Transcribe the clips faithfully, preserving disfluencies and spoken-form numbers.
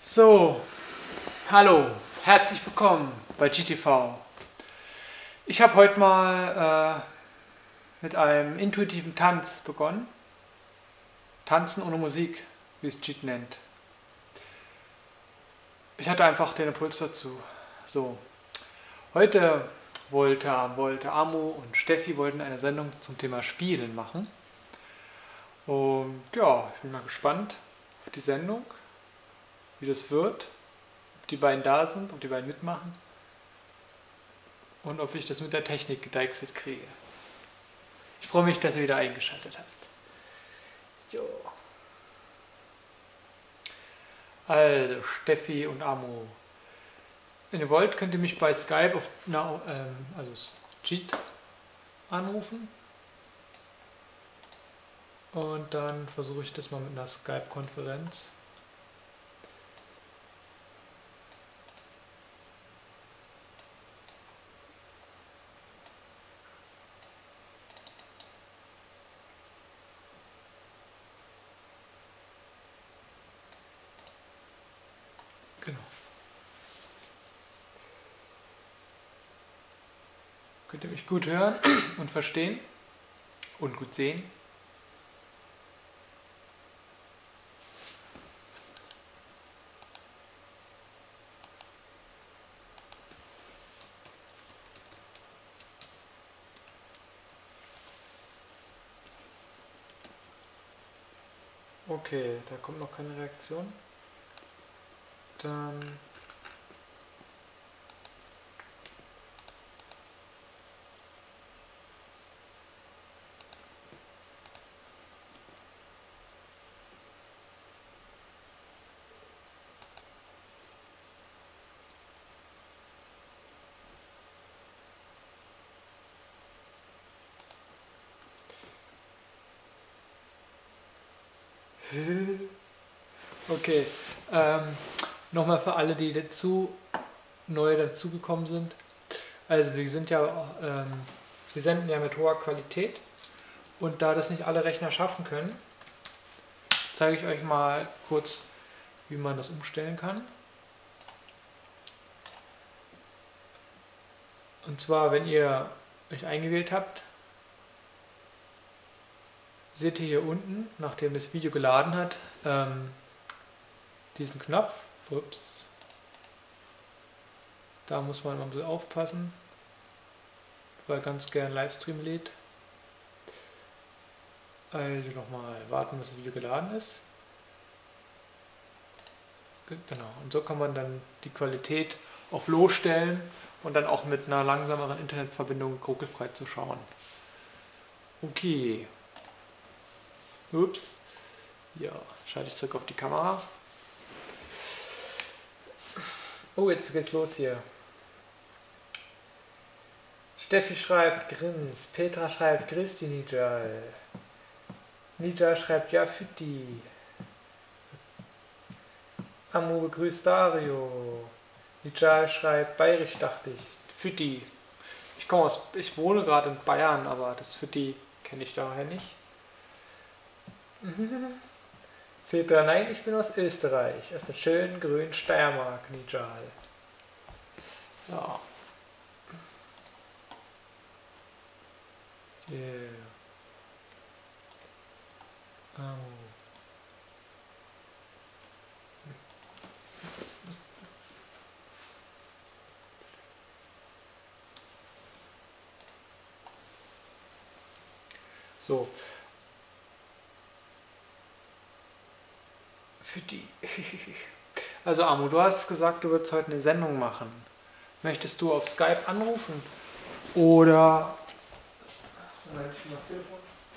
So, hallo, herzlich willkommen bei G T V. Ich habe heute mal äh, mit einem intuitiven Tanz begonnen. Tanzen ohne Musik, wie es Cheat nennt. Ich hatte einfach den Impuls dazu. So, heute wollte, wollte Amu und Steffi wollten eine Sendung zum Thema Spielen machen. Und ja, ich bin mal gespannt auf die Sendung, wie das wird, ob die beiden da sind, ob die beiden mitmachen und ob ich das mit der Technik gedeichselt kriege. Ich freue mich, dass ihr wieder eingeschaltet habt. Jo. Also, Steffi und Amu. Wenn ihr wollt, könnt ihr mich bei Skype auf na, ähm, also Cheat anrufen. Und dann versuche ich das mal mit einer Skype-Konferenz. Genau. Könnt ihr mich gut hören und verstehen und gut sehen? Okay, da kommt noch keine Reaktion. Dann okay, ähm, nochmal für alle, die dazu neu dazugekommen sind. Also wir sind ja, ähm, wir senden ja mit hoher Qualität und da das nicht alle Rechner schaffen können, zeige ich euch mal kurz, wie man das umstellen kann. Und zwar, wenn ihr euch eingewählt habt, seht ihr hier unten, nachdem das Video geladen hat, ähm, diesen Knopf. Ups. Da muss man mal ein bisschen aufpassen, weil ganz gern Livestream lädt. Also nochmal warten, bis das Video geladen ist. Genau, und so kann man dann die Qualität auf Low stellen und dann auch mit einer langsameren Internetverbindung ruckelfrei zu schauen. Okay. Ups. Ja, schalte ich zurück auf die Kamera. Oh, jetzt geht's los hier. Steffi schreibt Grins, Petra schreibt Grüß die Nijal. Nijal schreibt Ja Fütti. Amu begrüßt Dario. Nijal schreibt Bayerisch, dachte ich. Fütti. Ich komme aus, ich wohne gerade in Bayern, aber das Fütti kenne ich daher nicht. Petra, nein, ich bin aus Österreich, aus der schönen grünen Steiermark, Nijal. Ja. Yeah. Oh. So. Für die. Also Amu, du hast gesagt, du würdest heute eine Sendung machen. Möchtest du auf Skype anrufen? Oder... Moment, ich mach das Telefon.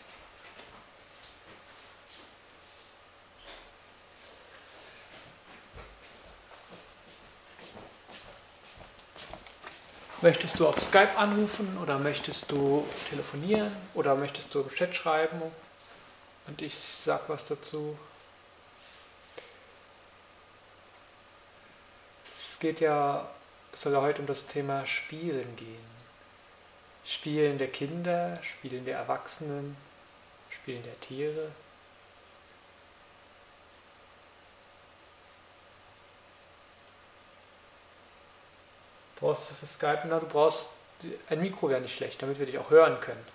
Möchtest du auf Skype anrufen oder möchtest du telefonieren oder möchtest du im Chat schreiben und ich sag was dazu? Es geht ja, es soll ja heute um das Thema Spielen gehen. Spielen der Kinder, Spielen der Erwachsenen, Spielen der Tiere. Brauchst du für Skype? Na, du brauchst, ein Mikro wäre nicht schlecht, damit wir dich auch hören können.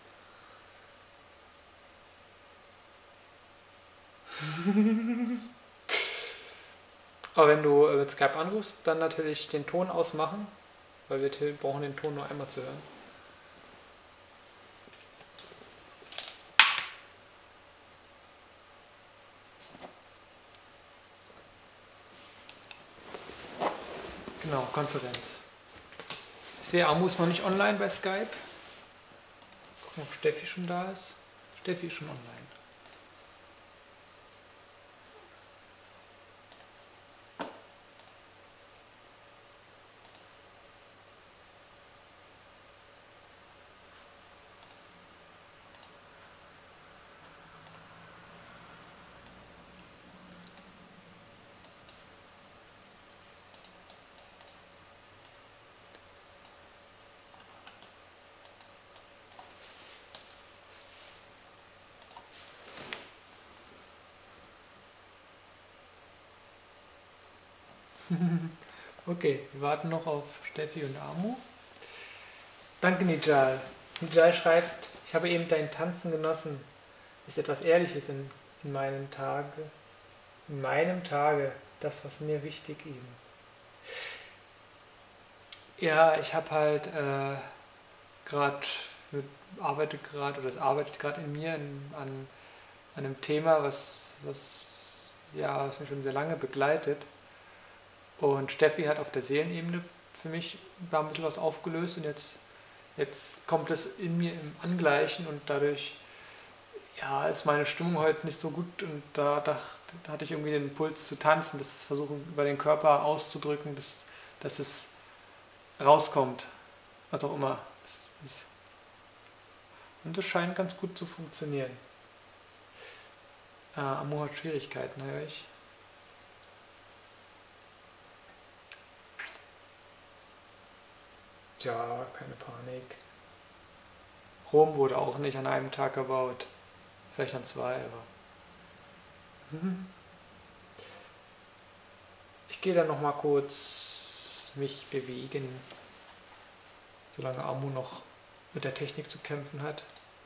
Aber wenn du mit Skype anrufst, dann natürlich den Ton ausmachen, weil wir brauchen den Ton nur einmal zu hören. Genau, Konferenz. Ich sehe, Amu ist noch nicht online bei Skype. Gucken, ob Steffi schon da ist. Steffi ist schon online. Okay, wir warten noch auf Steffi und Amu. Danke, Nijal. Nijal schreibt, ich habe eben dein Tanzen genossen. Ist etwas Ehrliches in, in meinem Tage. In meinem Tage, das, was mir wichtig eben. Ja, ich habe halt äh, gerade, arbeite gerade, oder es arbeitet gerade in mir in, an, an einem Thema, was, was, ja, was mich schon sehr lange begleitet. Und Steffi hat auf der Seelenebene für mich da ein bisschen was aufgelöst und jetzt, jetzt kommt es in mir im Angleichen und dadurch ja, ist meine Stimmung heute nicht so gut und da, da, da hatte ich irgendwie den Impuls zu tanzen, das versuchen über den Körper auszudrücken, dass, dass es rauskommt, was auch immer. Es, es, und das scheint ganz gut zu funktionieren. Äh, Amu hat Schwierigkeiten, höre ich. Ja, keine Panik. Rom wurde auch nicht an einem Tag gebaut. Vielleicht an zwei, aber... Mhm. Ich gehe dann nochmal kurz mich bewegen, solange Amu noch mit der Technik zu kämpfen hat.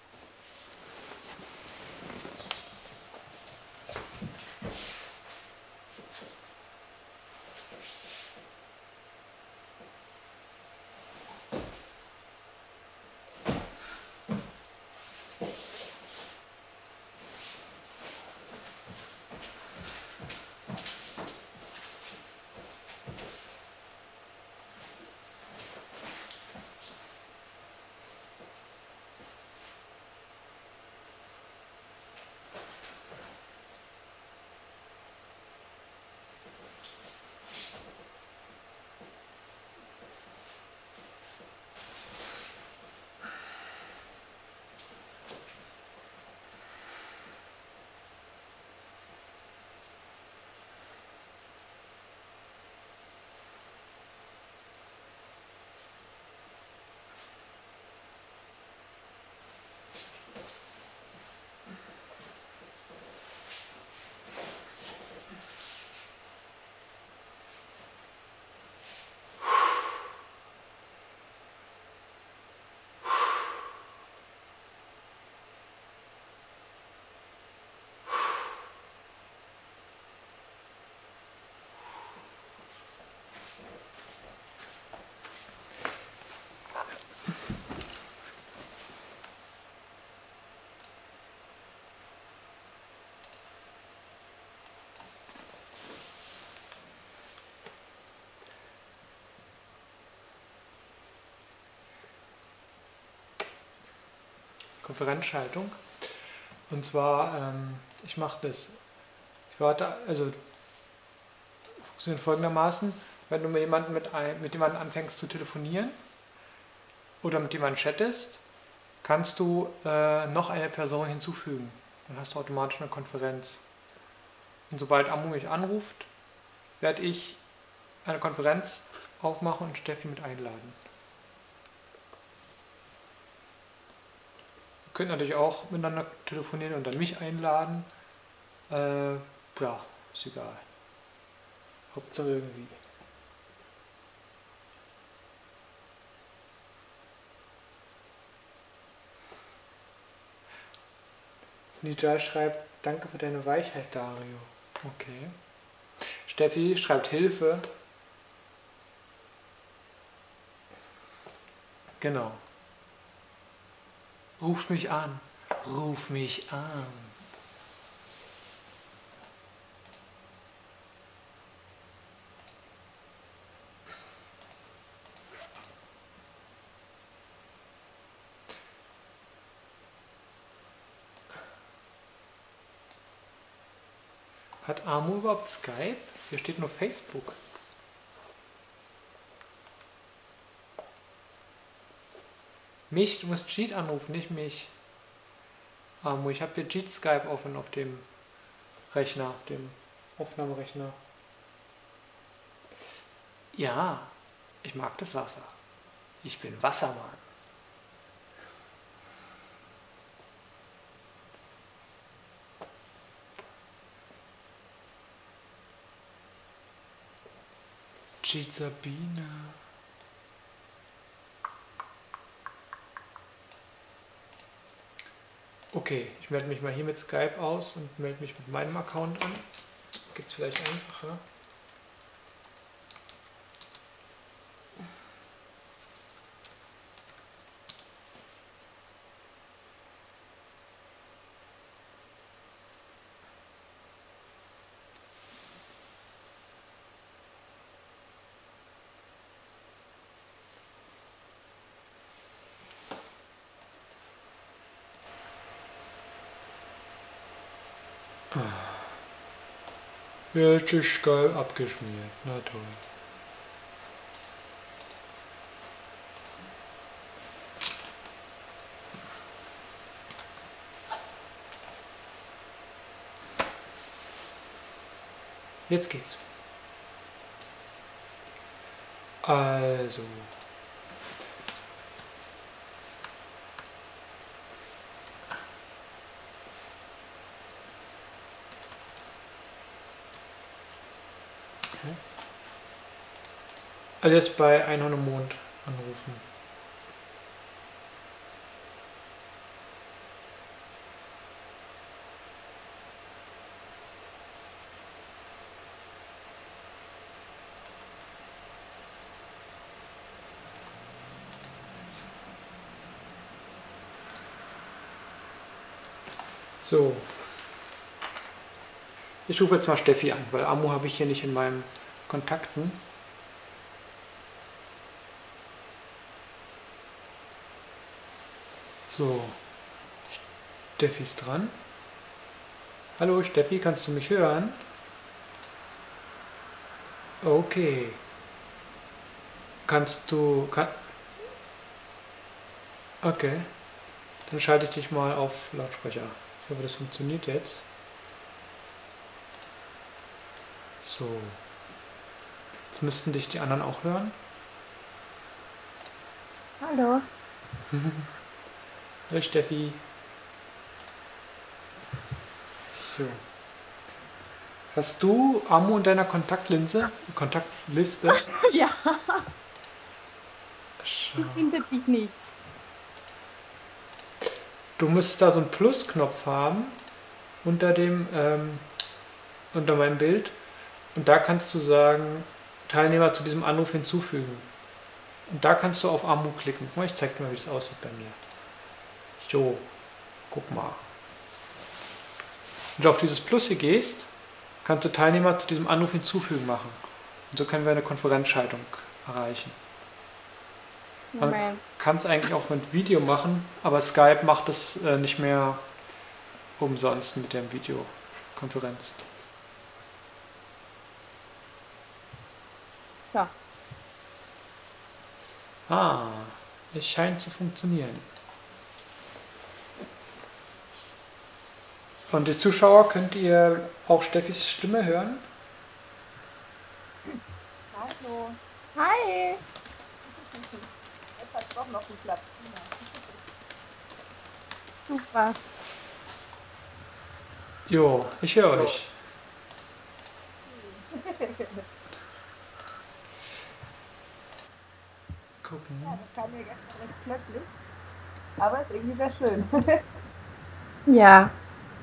Konferenzschaltung. Und zwar, ähm, ich mache das. Ich warte, also funktioniert folgendermaßen, wenn du mit jemandem, mit, ein, mit jemandem anfängst zu telefonieren oder mit jemandem chattest, kannst du äh, noch eine Person hinzufügen. Dann hast du automatisch eine Konferenz. Und sobald Amu mich anruft, werde ich eine Konferenz aufmachen und Steffi mit einladen. Ihr könnt natürlich auch miteinander telefonieren und dann mich einladen. Äh, ja, ist egal. Hauptsache irgendwie. Nijal schreibt, danke für deine Weichheit, Dario. Okay. Steffi schreibt Hilfe. Genau. Ruft mich an. Ruf mich an. Hat Amu überhaupt Skype? Hier steht nur Facebook. Mich, du musst Cheat anrufen, nicht mich. Amu, ich habe hier Cheat Skype offen auf dem Rechner, dem Aufnahmerechner. Ja, ich mag das Wasser. Ich bin Wassermann. Cheat Sabine. Okay, ich melde mich mal hier mit Skype aus und melde mich mit meinem Account an. Geht's vielleicht einfacher? Jetzt ist Skype abgeschmiert. Na toll. Jetzt geht's. Also. Also jetzt bei Einhorn im Mond anrufen. So. Ich rufe jetzt mal Steffi an, weil Amu habe ich hier nicht in meinen Kontakten. So. Steffi ist dran. Hallo Steffi, kannst du mich hören? Okay. Kannst du... Kann, okay. Dann schalte ich dich mal auf Lautsprecher. Ich hoffe, das funktioniert jetzt. So. Jetzt müssten dich die anderen auch hören. Hallo. Hallo Steffi. So. Hast du Amu in deiner Kontaktlinse? Kontaktliste? Ja, Schau. die findet dich nicht. Du müsstest da so einen Plusknopf haben unter dem ähm, unter meinem Bild und da kannst du sagen Teilnehmer zu diesem Anruf hinzufügen und da kannst du auf Amu klicken. Guck mal, ich zeig dir mal, wie das aussieht bei mir. So, guck mal. Wenn du auf dieses Plus hier gehst, kannst du Teilnehmer zu diesem Anruf hinzufügen machen und so können wir eine Konferenzschaltung erreichen. Man Moment. kann es eigentlich auch mit Video machen, aber Skype macht es äh, nicht mehr umsonst mit der Videokonferenz. So. Ah, es scheint zu funktionieren. Und die Zuschauer, könnt ihr auch Steffis Stimme hören? Hallo. Hi. Jetzt hat doch noch geklappt. Super. Jo, ich höre euch. Gucken. Ja, das kam mir gestern recht plötzlich. Aber ist irgendwie sehr schön. Ja.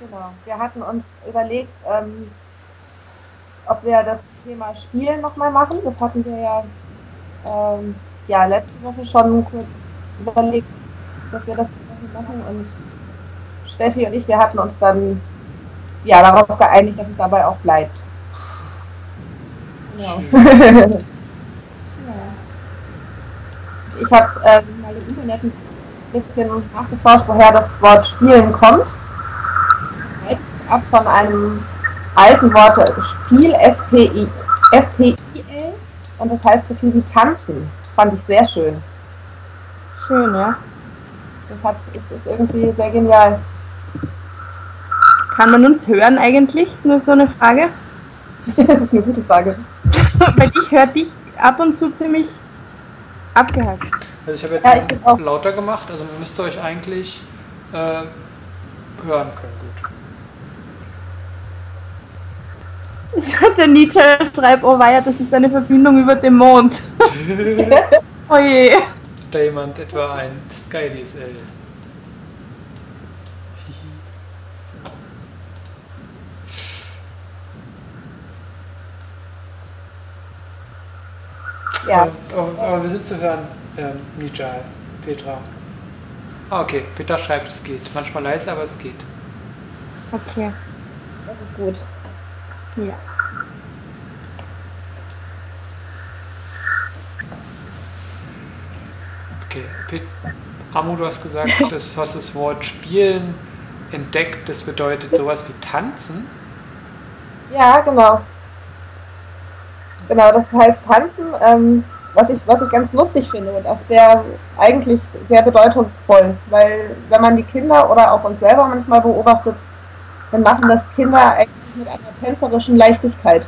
Genau. Wir hatten uns überlegt, ähm, ob wir das Thema Spielen nochmal machen. Das hatten wir ja, ähm, ja letzte Woche schon kurz überlegt, dass wir das machen. Und Steffi und ich, wir hatten uns dann ja darauf geeinigt, dass es dabei auch bleibt. Genau. Schön. Ja. Ich habe ähm, mal im Internet ein bisschen nachgeforscht, woher das Wort Spielen kommt. Das leitet sich ab von einem alten Wort Spiel, F P I L, und das heißt so viel wie tanzen. Das fand ich sehr schön. Schön, ja. Das, hat, das ist irgendwie sehr genial. Kann man uns hören eigentlich? Ist nur so eine Frage. Das ist eine gute Frage. Weil ich höre dich ab und zu ziemlich abgehackt. Also ich habe jetzt Ja, ich bin auch. lauter gemacht, also müsst ihr euch eigentlich äh, hören können. Gut. Der Nietzsche schreibt, oh weia, das ist eine Verbindung über den Mond. Oh je. Da jemand etwa ein Sky D S L. Ja. Aber, aber wir sind zu hören, ähm, Nijal, Petra. Ah, okay, Petra schreibt, es geht. Manchmal leise, aber es geht. Okay. Das ist gut. Ja. Okay, Pet Amu, du hast gesagt, du hast das Wort Spielen entdeckt, das bedeutet sowas wie Tanzen. Ja, genau. Genau, das heißt tanzen, ähm, was ich, was ich ganz lustig finde und auch sehr, eigentlich sehr bedeutungsvoll, weil wenn man die Kinder oder auch uns selber manchmal beobachtet, dann machen das Kinder eigentlich mit einer tänzerischen Leichtigkeit.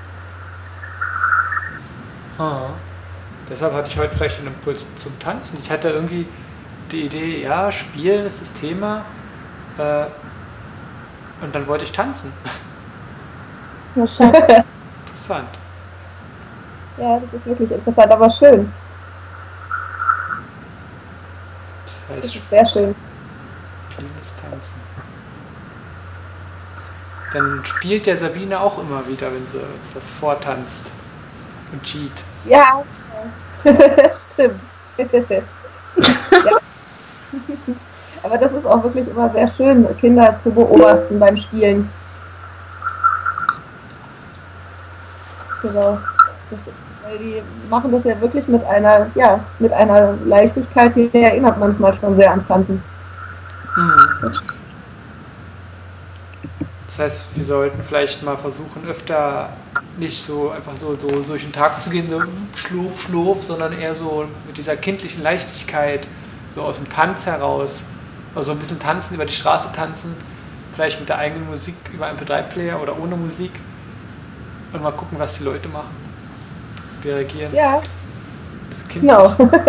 Ah. Deshalb hatte ich heute vielleicht den Impuls zum Tanzen. Ich hatte irgendwie die Idee, ja, Spielen ist das Thema, äh, und dann wollte ich tanzen. Wahrscheinlich. Interessant. Ja, das ist wirklich interessant, aber schön. Das Das heißt, ist sehr schön. Spielen ist Tanzen. Dann spielt der Sabine auch immer wieder, wenn sie uns was vortanzt und cheat. Ja, stimmt. Ja. Aber das ist auch wirklich immer sehr schön, Kinder zu beobachten beim Spielen. Genau. Das ist, weil die machen das ja wirklich mit einer, ja, mit einer Leichtigkeit, die erinnert manchmal schon sehr ans Tanzen. Hm. Das heißt, wir sollten vielleicht mal versuchen, öfter nicht so einfach so, so durch den Tag zu gehen, so schlurf, schlurf, sondern eher so mit dieser kindlichen Leichtigkeit, so aus dem Tanz heraus, also ein bisschen tanzen, über die Straße tanzen, vielleicht mit der eigenen Musik über einen M P drei Player oder ohne Musik und mal gucken, was die Leute machen, die reagieren. Ja, Das Kind. genau.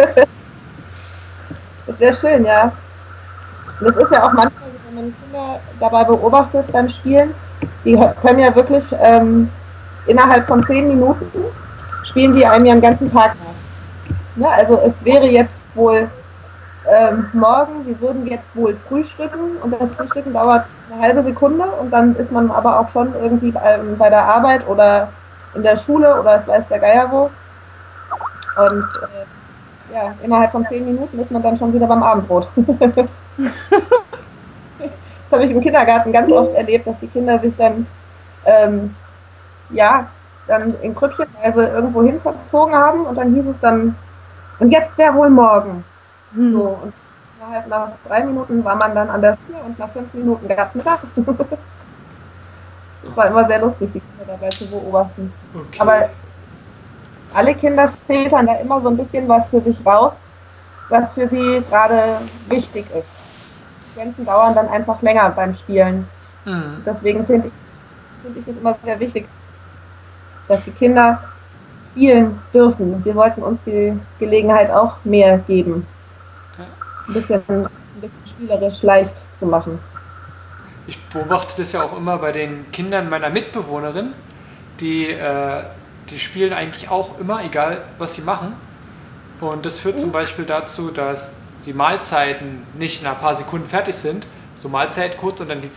Das wäre schön, ja. Und das ist ja auch manchmal, wenn man Kinder dabei beobachtet beim Spielen, die können ja wirklich ähm, innerhalb von zehn Minuten spielen die einem ja den ganzen Tag nach. Ne? Also es wäre jetzt wohl ähm, morgen, wir würden jetzt wohl frühstücken und das Frühstücken dauert eine halbe Sekunde und dann ist man aber auch schon irgendwie ähm, bei der Arbeit oder in der Schule oder es weiß der Geier wo. Und äh, ja, innerhalb von zehn Minuten ist man dann schon wieder beim Abendbrot. Das habe ich im Kindergarten ganz oft erlebt, dass die Kinder sich dann ähm, ja, dann in Krüppchenweise irgendwo hin verzogen haben und dann hieß es dann, und jetzt wäre wohl morgen. Hm. So, und innerhalb nach drei Minuten war man dann an der Schule und nach fünf Minuten gab es Mittag. Das war immer sehr lustig, die Kinder dabei zu beobachten. Okay. Aber alle Kinder filtern da immer so ein bisschen was für sich raus, was für sie gerade wichtig ist. Die Sequenzen dauern dann einfach länger beim Spielen. Mhm. Deswegen finde ich, find ich es immer sehr wichtig, dass die Kinder spielen dürfen. Wir sollten uns die Gelegenheit auch mehr geben, ein bisschen, ein bisschen spielerisch leicht zu machen. Ich beobachte das ja auch immer bei den Kindern meiner Mitbewohnerin, die, äh, die spielen eigentlich auch immer, egal was sie machen. Und das führt zum Beispiel dazu, dass die Mahlzeiten nicht nach ein paar Sekunden fertig sind, so Mahlzeit kurz und dann geht es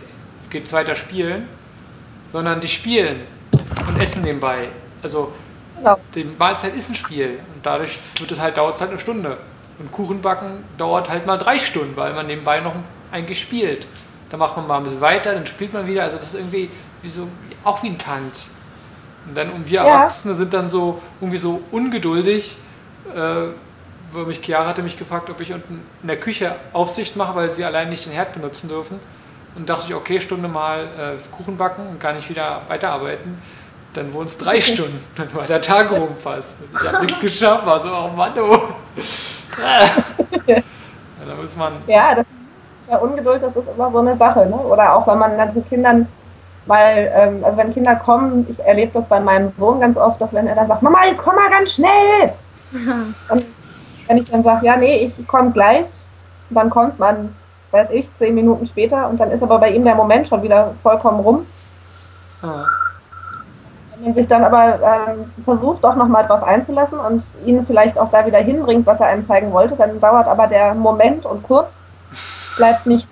geht jetzt weiter spielen, sondern die spielen und essen nebenbei. Also Genau. die Mahlzeit ist ein Spiel und dadurch wird es halt, dauert es halt eine Stunde. Und Kuchenbacken dauert halt mal drei Stunden, weil man nebenbei noch eigentlich spielt. Dann macht man mal ein bisschen weiter, dann spielt man wieder. Also das ist irgendwie wie so, auch wie ein Tanz. Und dann und wir Ja. Erwachsene sind dann so irgendwie so ungeduldig. Äh, wo mich Chiara hatte mich gefragt, ob ich unten in der Küche Aufsicht mache, weil sie allein nicht den Herd benutzen dürfen. Und dachte ich, okay, Stunde mal äh, Kuchen backen und kann ich wieder weiterarbeiten. Dann wurden es drei Stunden. Dann war der Tag rum fast. Und ich habe nichts geschafft, war so, oh Mann, oh. Ja, da muss man. Ja, das ist ja Ungeduld, das ist immer so eine Sache, ne? Oder auch wenn man dann zu Kindern, weil, ähm, also wenn Kinder kommen, ich erlebe das bei meinem Sohn ganz oft, dass wenn er dann sagt, Mama, jetzt komm mal ganz schnell. Und wenn ich dann sage, ja, nee, ich komme gleich, dann kommt man, weiß ich, zehn Minuten später und dann ist aber bei ihm der Moment schon wieder vollkommen rum. Ah. Wenn man sich dann aber ähm, versucht, doch nochmal drauf einzulassen und ihn vielleicht auch da wieder hinbringt, was er einem zeigen wollte, dann dauert aber der Moment und kurz bleibt nicht.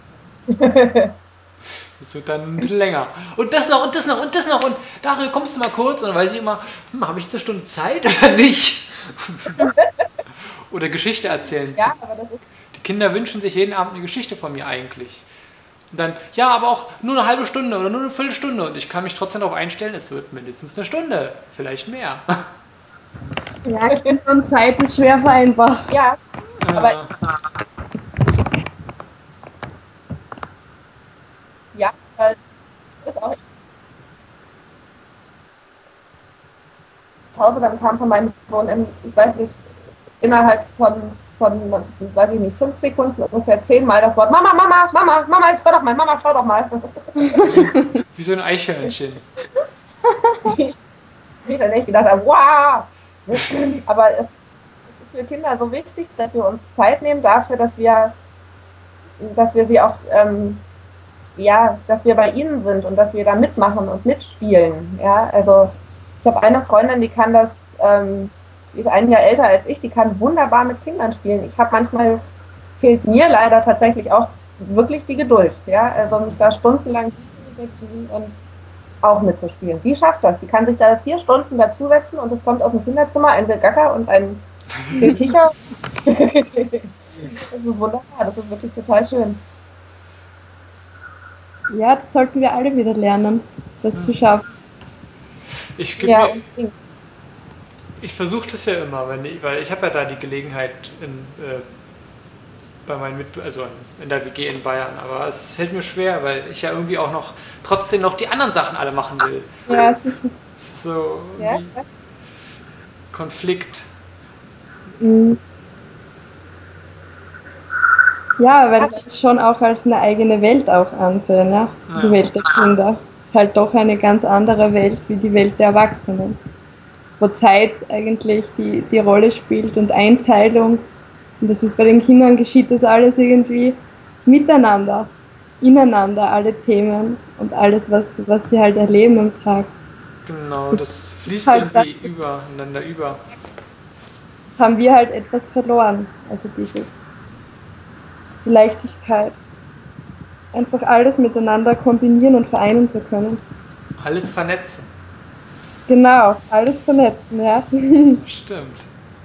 Das wird dann ein bisschen länger. Und das noch, und das noch, und das noch. Und Dario, kommst du mal kurz? Und dann weiß ich immer, hm, habe ich eine Stunde Zeit oder nicht? Oder Geschichte erzählen. Ja, aber das ist Die Kinder wünschen sich jeden Abend eine Geschichte von mir eigentlich. Und dann, ja, aber auch nur eine halbe Stunde oder nur eine Viertelstunde. Und ich kann mich trotzdem darauf einstellen, es wird mindestens eine Stunde. Vielleicht mehr. Ja, Kind und Zeit ist schwer vereinbar. ja, aber Äh, ja, weil das ist auch. Ich glaube, dann kam von meinem Sohn in, ich weiß nicht, innerhalb von, von, weiß ich nicht, fünf Sekunden ungefähr zehnmal das Wort Mama, Mama, Mama, Mama, schau doch mal, Mama, schau doch mal. wie so ein Eichhörnchen. Ich dann echt gedacht habe, wow! Aber es, es ist für Kinder so wichtig, dass wir uns Zeit nehmen dafür, dass wir, dass wir sie auch, ähm, ja, dass wir bei ihnen sind und dass wir da mitmachen und mitspielen. Ja, also ich habe eine Freundin, die kann das, ähm, die ist ein Jahr älter als ich, die kann wunderbar mit Kindern spielen. Ich habe manchmal, fehlt mir leider tatsächlich auch wirklich die Geduld. Ja, also mich da stundenlang hinzusetzen und auch mitzuspielen. Die schafft das. Die kann sich da vier Stunden dazusetzen und es kommt aus dem Kinderzimmer ein Gegacker und ein Gekicher. Das ist wunderbar. Das ist wirklich total schön. Ja, das sollten wir alle wieder lernen, das zu schaffen. Ich, geb Ja, mir- unbedingt. ich versuche das ja immer, wenn ich, weil ich habe ja da die Gelegenheit in, äh, bei meinen Mit also in der W G in Bayern, aber es fällt mir schwer, weil ich ja irgendwie auch noch trotzdem noch die anderen Sachen alle machen will. Ja, sicher. Es ist so Ja, irgendwie Konflikt. Mhm. Ja, weil wir es schon auch als eine eigene Welt auch ansehen, ja? Die Ja. Welt der Kinder. Ist halt doch eine ganz andere Welt wie die Welt der Erwachsenen. Wo Zeit eigentlich die, die Rolle spielt und Einteilung. Und das ist bei den Kindern geschieht das alles irgendwie miteinander, ineinander, alle Themen und alles, was, was sie halt erleben am Tag. Genau, das fließt Halt irgendwie über, ineinander über. Haben wir halt etwas verloren. Also diese die Leichtigkeit. Einfach alles miteinander kombinieren und vereinen zu können. Alles vernetzen. Genau, alles vernetzen, ja. Stimmt.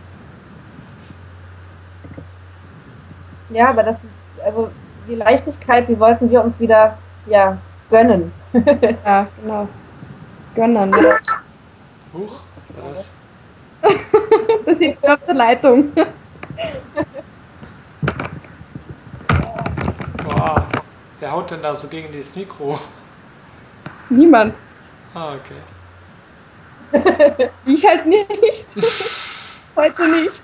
Ja, aber das ist, also die Leichtigkeit, die sollten wir uns wieder, ja, gönnen. Ja, genau. Gönnen. Ja. Huch, was war das? Das ist jetzt auf der Leitung. Boah, wer haut denn da so gegen dieses Mikro? Niemand. Ah, okay. Ich halt nicht. Heute nicht.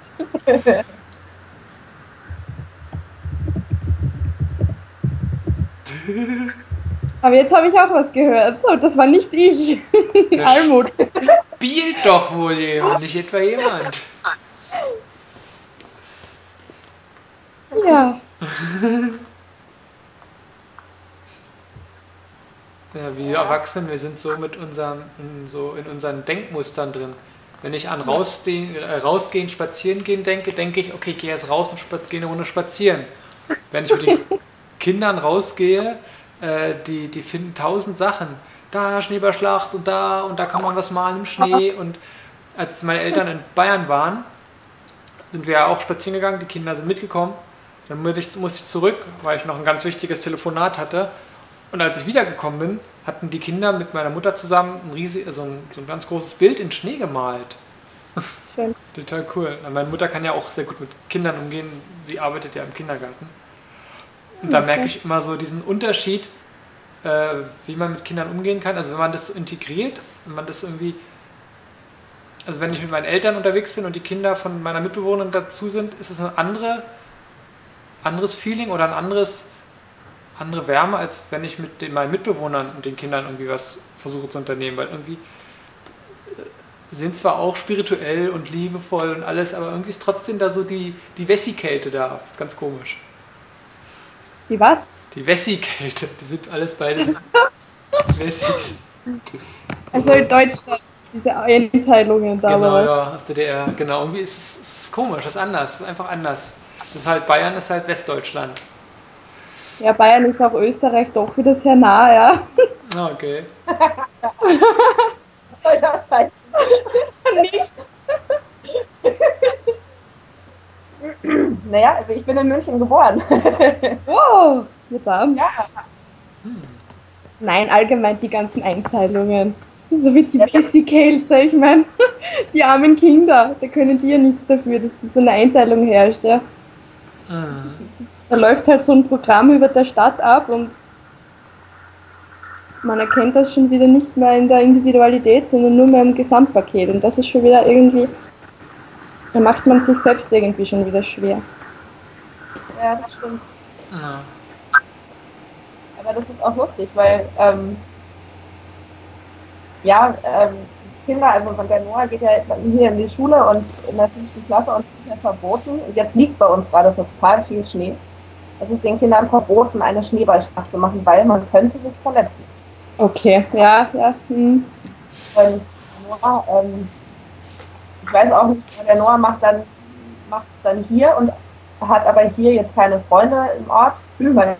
Aber jetzt habe ich auch was gehört. Und das war nicht ich. Der Almut. Spielt doch wohl jemand, nicht etwa jemand. Ja. Ja, wir Erwachsenen, wir sind so mit unserem, in, so in unseren Denkmustern drin. Wenn ich an rausgehen, äh, rausgehen, spazieren gehen denke, denke ich, okay, ich gehe jetzt raus und spaz- gehe eine Runde spazieren. Wenn ich mit den Kindern rausgehe, äh, die, die finden tausend Sachen. Da Schneeballschlacht und da und da kann man was malen im Schnee. Und als meine Eltern in Bayern waren, sind wir ja auch spazieren gegangen, die Kinder sind mitgekommen. Dann musste ich, musste ich zurück, weil ich noch ein ganz wichtiges Telefonat hatte. Und als ich wiedergekommen bin, hatten die Kinder mit meiner Mutter zusammen ein, riesig, so ein, so ein ganz großes Bild in Schnee gemalt. Schön. Total cool. Meine Mutter kann ja auch sehr gut mit Kindern umgehen. Sie arbeitet ja im Kindergarten. Und da merke ich immer so diesen Unterschied, äh, wie man mit Kindern umgehen kann. Also wenn man das so integriert, wenn man das irgendwie... Also wenn ich mit meinen Eltern unterwegs bin und die Kinder von meiner Mitbewohnerin dazu sind, ist es ein andere, anderes Feeling oder ein anderes, andere Wärme, als wenn ich mit den, meinen Mitbewohnern und den Kindern irgendwie was versuche zu unternehmen. Weil irgendwie sind zwar auch spirituell und liebevoll und alles, aber irgendwie ist trotzdem da so die, die Wessi-Kälte da. Ganz komisch. Die was? Die Wessi-Kälte. Die sind alles beides Wessis. Also in Deutschland. Diese Einteilungen da. Genau, ja, aus der D D R. Genau, irgendwie ist es ist komisch, das ist anders, es ist einfach anders. Das ist halt, Bayern ist halt Westdeutschland. Ja, Bayern ist auch Österreich doch wieder sehr nah, ja. Ah, okay. Was soll das sein? Nichts. Naja, also ich bin in München geboren. Oh, verdammt. Ja, Hm. Nein, allgemein die ganzen Einteilungen. So wie die Wessi-Kälte, ich meine, die armen Kinder, da können die ja nichts dafür, dass so eine Einteilung herrscht, ja. Mhm. Da läuft halt so ein Programm über der Stadt ab und man erkennt das schon wieder nicht mehr in der Individualität, sondern nur mehr im Gesamtpaket. Und das ist schon wieder irgendwie, da macht man sich selbst irgendwie schon wieder schwer. ja, das stimmt. Ja. Aber das ist auch lustig, weil ähm, ja, ähm, Kinder, also von der Noah geht ja hier in die Schule und in der fünften Klasse und es ist ja verboten. Und jetzt liegt bei uns gerade total viel Schnee. Es ist den Kindern verboten, eine Schneeballschlacht zu machen, weil man könnte sich verletzen. Okay, ja, ja. Hm. Und Noah, ähm, ich weiß auch nicht, der Noah macht dann macht dann hier und hat aber hier jetzt keine Freunde im Ort, weil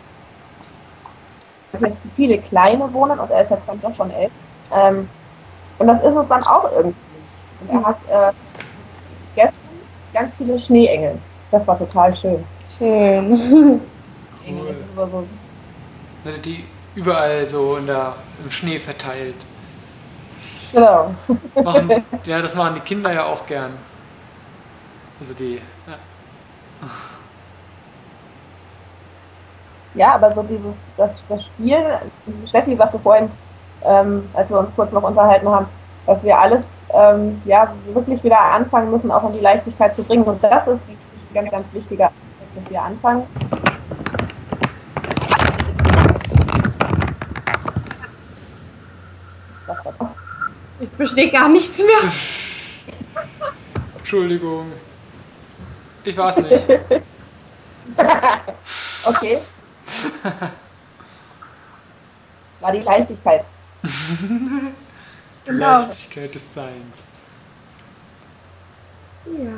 jetzt viele Kleine wohnen und er ist jetzt dann doch schon elf. Ähm, und das ist es dann auch irgendwie nicht. Und er hat äh, gestern ganz viele Schneeengel. Das war total schön. Schön. Engel, Cool. das ist immer so. Also die überall so in der, im Schnee verteilt. Genau. Machen, ja, das machen die Kinder ja auch gern. Also die. Ja. Ja, aber so dieses, das, das Spiel, Steffi sagte vorhin, ähm, als wir uns kurz noch unterhalten haben, dass wir alles ähm, ja, wirklich wieder anfangen müssen, auch in die Leichtigkeit zu bringen. Und das ist ein ganz, ganz wichtiger Aspekt, dass wir anfangen. Das war doch. Ich verstehe gar nichts mehr. Entschuldigung. Ich weiß nicht. Okay. War die Leichtigkeit. Die Genau. Leichtigkeit des Seins. Ja.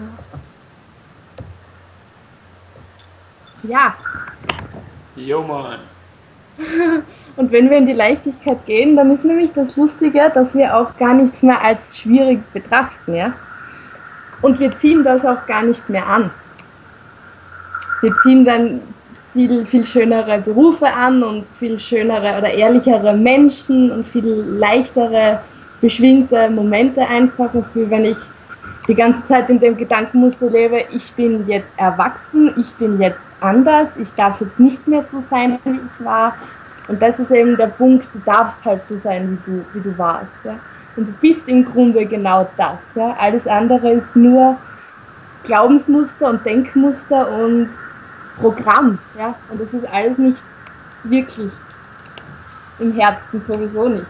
Ja. Jo, Mann. Und wenn wir in die Leichtigkeit gehen, dann ist nämlich das Lustige, dass wir auch gar nichts mehr als schwierig betrachten, ja. Und wir ziehen das auch gar nicht mehr an. Wir ziehen dann viel, viel schönere Berufe an und viel schönere oder ehrlichere Menschen und viel leichtere, beschwingte Momente einfach, als wie wenn ich die ganze Zeit in dem Gedankenmuster lebe, ich bin jetzt erwachsen, ich bin jetzt anders, ich darf jetzt nicht mehr so sein, wie ich war. Und das ist eben der Punkt, du darfst halt so sein, wie du, wie du warst. Ja? Und du bist im Grunde genau das. Ja? Alles andere ist nur Glaubensmuster und Denkmuster und Programm. Ja? Und das ist alles nicht wirklich im Herzen sowieso nicht.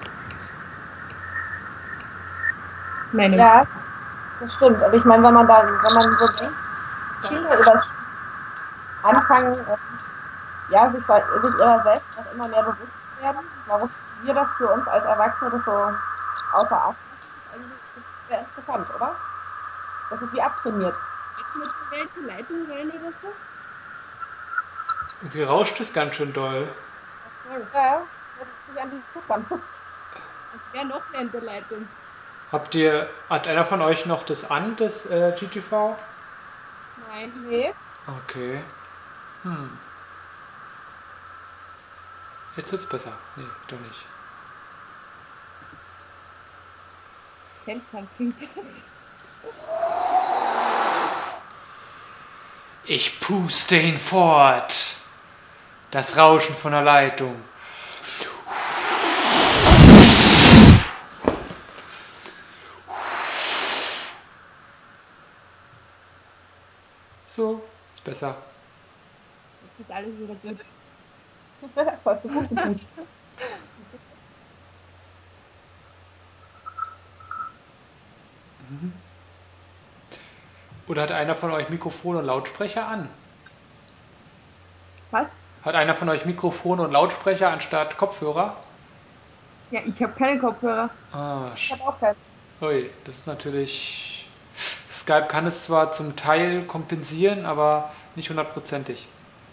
Meine Ja, das stimmt. Aber ich meine, wenn man da, wenn man so denkt, Kinder über das anfangen, äh, ja, sich, sich ihrer selbst noch immer mehr bewusst werden, warum wir das für uns als Erwachsene das so außer Acht lassen, ist eigentlich sehr interessant, oder? Das ist wie abtrainiert. mit der Welt Leitung rein oder so? Irgendwie rauscht es ganz schön doll. Ja, das ist nicht an die Ziffern. Es wäre noch mehr in der Leitung. Habt ihr, hat einer von euch noch das an, das äh, G T V? Nein, Nee. Okay. Hm. Jetzt wird's besser. Nee, doch nicht. seltsam klingt das. Ich puste hinfort. Das Rauschen von der Leitung. So, ist besser. Jetzt ist alles wieder gut. Fast gut. Oder hat einer von euch Mikrofon und Lautsprecher an? Was? Hat einer von euch Mikrofon und Lautsprecher anstatt Kopfhörer? Ja, ich habe keine Kopfhörer. Ah, Ich sch- habe auch keinen. ui, das ist natürlich... Skype kann es zwar zum Teil kompensieren, aber nicht hundertprozentig.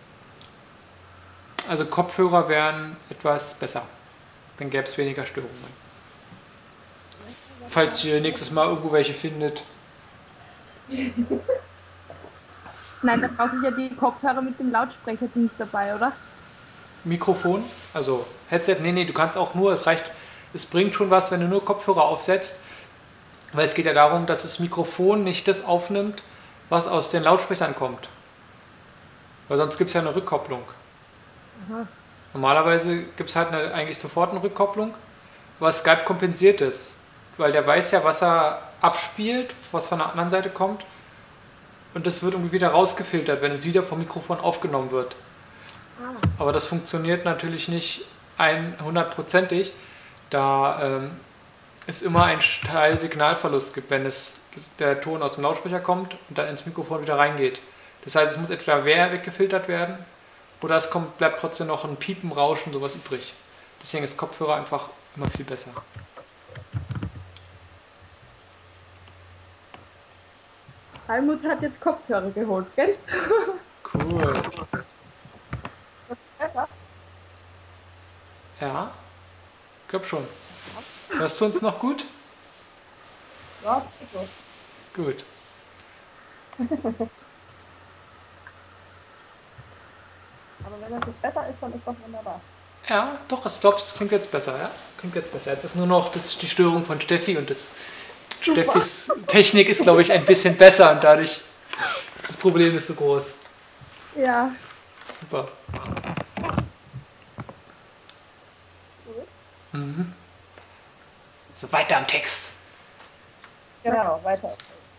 Also Kopfhörer wären etwas besser. Dann gäbe es weniger Störungen. Falls ihr nächstes Mal irgendwo welche findet. Nein, da brauche ich ja die Kopfhörer mit dem Lautsprecherdienst dabei, oder? Mikrofon, also Headset, nee, nee, du kannst auch nur, es reicht, es bringt schon was, wenn du nur Kopfhörer aufsetzt, weil es geht ja darum, dass das Mikrofon nicht das aufnimmt, was aus den Lautsprechern kommt. Weil sonst gibt es ja eine Rückkopplung. Aha. Normalerweise gibt es halt eine, eigentlich sofort eine Rückkopplung, aber Skype kompensiert es, weil der weiß ja, was er abspielt, was von der anderen Seite kommt und das wird irgendwie wieder rausgefiltert, wenn es wieder vom Mikrofon aufgenommen wird. Aber das funktioniert natürlich nicht hundertprozentig, da ähm, es immer einen Teil Signalverlust gibt, wenn es, der Ton aus dem Lautsprecher kommt und dann ins Mikrofon wieder reingeht. Das heißt, es muss entweder wer weggefiltert werden oder es kommt, bleibt trotzdem noch ein Piepen, Rauschen, sowas übrig. Deswegen ist Kopfhörer einfach immer viel besser. Almut hat jetzt Kopfhörer geholt, gell? Cool. Das ist besser. Ja, ich glaube schon. Hörst du uns noch gut? Ja, das geht so. Gut. Aber wenn das jetzt besser ist, dann ist das wunderbar. Ja, doch, ich glaube, es klingt jetzt besser, ja? Klingt jetzt besser. Jetzt ist nur noch das, die Störung von Steffi und das Steffis Technik ist, glaube ich, ein bisschen besser und dadurch ist das Problem nicht so groß. Ja. Super. Mhm. So, weiter am Text. Genau, weiter.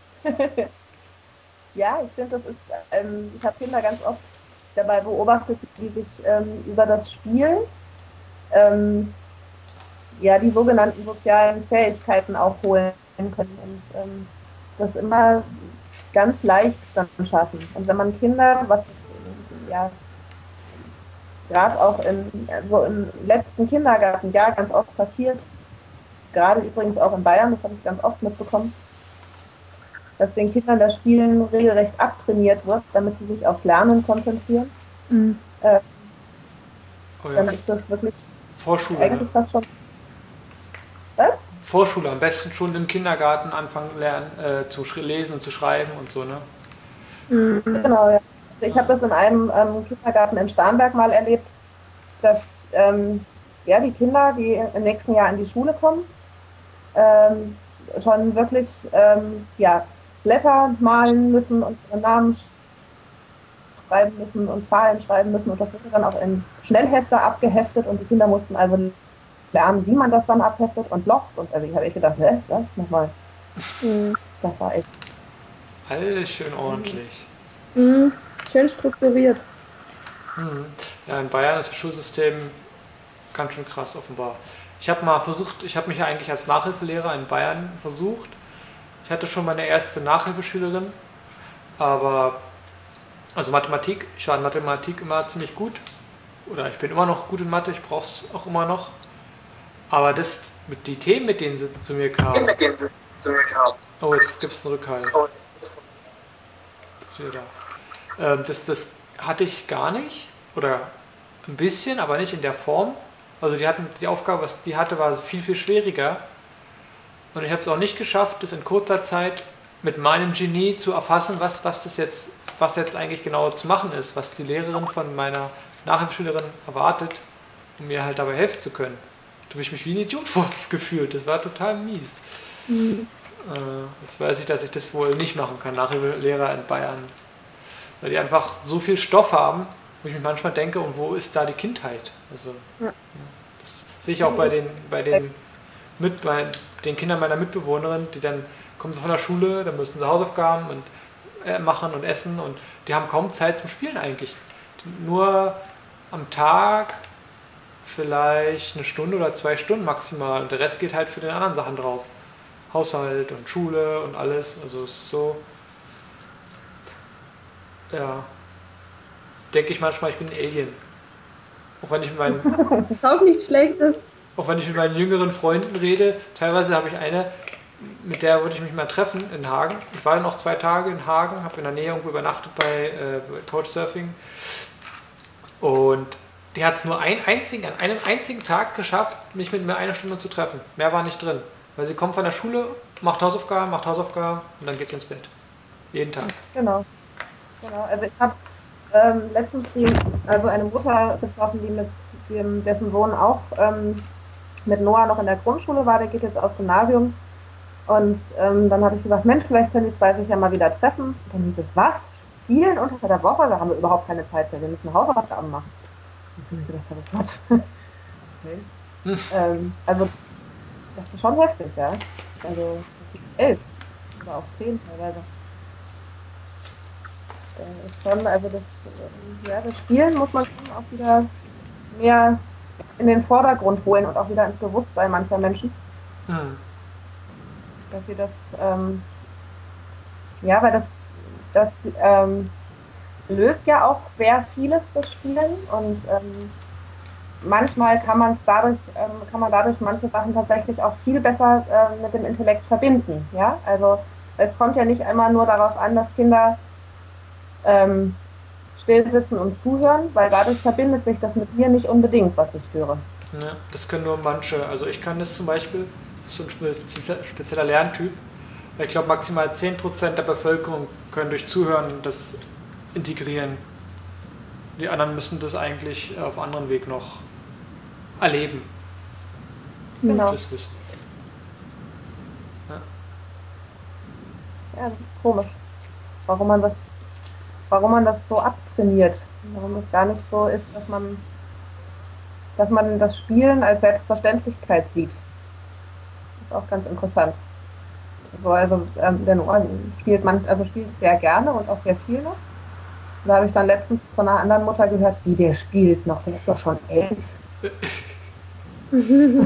Ja, ich finde, das ist, ähm, ich habe Kinder ganz oft dabei beobachtet, wie sich ähm, über das Spiel ähm, ja, die sogenannten sozialen Fähigkeiten auch holen können und ähm, das immer ganz leicht dann schaffen. Und wenn man Kinder, was ja gerade auch in, so im letzten Kindergartenjahr ganz oft passiert, gerade übrigens auch in Bayern, das habe ich ganz oft mitbekommen, dass den Kindern das Spielen regelrecht abtrainiert wird, damit sie sich aufs Lernen konzentrieren. Mhm. Äh, Oh ja. Dann ist das wirklich Vorschule. eigentlich Ne? fast schon. Was? Vorschule, am besten schon im Kindergarten anfangen lernen, äh, zu sch- lesen und zu schreiben und so, ne? Mhm. Genau, ja. Also ich habe das in einem ähm, Kindergarten in Starnberg mal erlebt, dass ähm, ja, die Kinder, die im nächsten Jahr in die Schule kommen, ähm, schon wirklich ähm, ja, Blätter malen müssen und ihren Namen schreiben müssen und Zahlen schreiben müssen und das wurde dann auch in Schnellhefter abgeheftet und die Kinder mussten also lernen, wie man das dann abheftet und lockt und also ich habe echt gedacht, hä, was, nochmal, Mhm. das war echt. Alles schön ordentlich. Mhm. Schön strukturiert. Mhm. Ja, in Bayern ist das Schulsystem ganz schön krass offenbar. Ich habe mal versucht, ich habe mich ja eigentlich als Nachhilfelehrer in Bayern versucht. Ich hatte schon meine erste Nachhilfeschülerin, aber also Mathematik, ich war in Mathematik immer ziemlich gut. Oder ich bin immer noch gut in Mathe, ich brauche es auch immer noch. Aber das mit die Themen, mit denen sie zu mir kamen. Oh, jetzt gibt es einen Rückhalt. Das ist wieder da. Ähm, das, das hatte ich gar nicht. Oder ein bisschen, aber nicht in der Form. Also die hatten die Aufgabe, was die hatte, war viel, viel schwieriger. Und ich habe es auch nicht geschafft, das in kurzer Zeit mit meinem Genie zu erfassen, was, was das jetzt, was jetzt eigentlich genau zu machen ist, was die Lehrerin von meiner Nachhilfeschülerin erwartet, um mir halt dabei helfen zu können. Da habe ich mich wie ein Idiot gefühlt. Das war total mies. Mhm. Äh, jetzt weiß ich, dass ich das wohl nicht machen kann, Nachhilfelehrer in Bayern. Weil die einfach so viel Stoff haben, wo ich mich manchmal denke, und wo ist da die Kindheit? Also, ja. Das sehe ich auch bei den, bei den, mit, bei den Kindern meiner Mitbewohnerin, die dann kommen sie von der Schule, dann müssen sie Hausaufgaben und, äh, machen und essen und die haben kaum Zeit zum Spielen eigentlich. Nur am Tag vielleicht eine Stunde oder zwei Stunden maximal und der Rest geht halt für den anderen Sachen drauf. Haushalt und Schule und alles, also es ist so, ja, denke ich manchmal, ich bin ein Alien. Auch wenn ich mit meinen, das ist auch nichts Schlechtes. Auch wenn ich mit meinen jüngeren Freunden rede, teilweise habe ich eine, mit der wollte ich mich mal treffen in Hagen. Ich war dann auch zwei Tage in Hagen, habe in der Nähe irgendwo übernachtet bei äh, Couchsurfing und die hat es nur einen einzigen, an einem einzigen Tag geschafft, mich mit mir eine Stunde zu treffen. Mehr war nicht drin. Weil sie kommt von der Schule, macht Hausaufgaben, macht Hausaufgaben und dann geht sie ins Bett. Jeden Tag. Genau. Genau. Also ich habe ähm, letztens die, also eine Mutter getroffen, die mit dem, dessen Sohn auch ähm, mit Noah noch in der Grundschule war, der geht jetzt aufs Gymnasium. Und ähm, dann habe ich gesagt, Mensch, vielleicht können die zwei sich ja mal wieder treffen. Und dann hieß es, was? Spielen unter der Woche? Da haben wir überhaupt keine Zeit mehr, wir müssen Hausaufgaben machen. Und ich gedacht, oh Gott. Okay. Hm. Ähm, also das ist schon heftig, ja. Also elf oder auch zehn teilweise. Äh, ist schon, also das, äh, ja, das Spielen muss man schon auch wieder mehr in den Vordergrund holen und auch wieder ins Bewusstsein mancher Menschen. Mhm. Dass sie das, ähm, ja, weil das, das ähm, löst ja auch sehr vieles, das Spielen und ähm, manchmal kann man es dadurch, ähm, kann man dadurch manche Sachen tatsächlich auch viel besser äh, mit dem Intellekt verbinden. Ja? Also es kommt ja nicht immer nur darauf an, dass Kinder ähm, still sitzen und zuhören, weil dadurch verbindet sich das mit mir nicht unbedingt, was ich höre. Ja, das können nur manche. Also ich kann das zum Beispiel, das ist so ein spezieller Lerntyp, weil ich glaube maximal zehn Prozent der Bevölkerung können durch Zuhören das integrieren. Die anderen müssen das eigentlich auf anderen Weg noch erleben. Genau. Das Wissen. Ja. Ja, das ist komisch. Warum man das, warum man das so abtrainiert. Warum es gar nicht so ist, dass man, dass man das Spielen als Selbstverständlichkeit sieht. Das ist auch ganz interessant. So, also ähm, der Noah spielt man, also spielt sehr gerne und auch sehr viel noch. Da habe ich dann letztens von einer anderen Mutter gehört, wie der spielt noch, der ist doch schon elf. Ich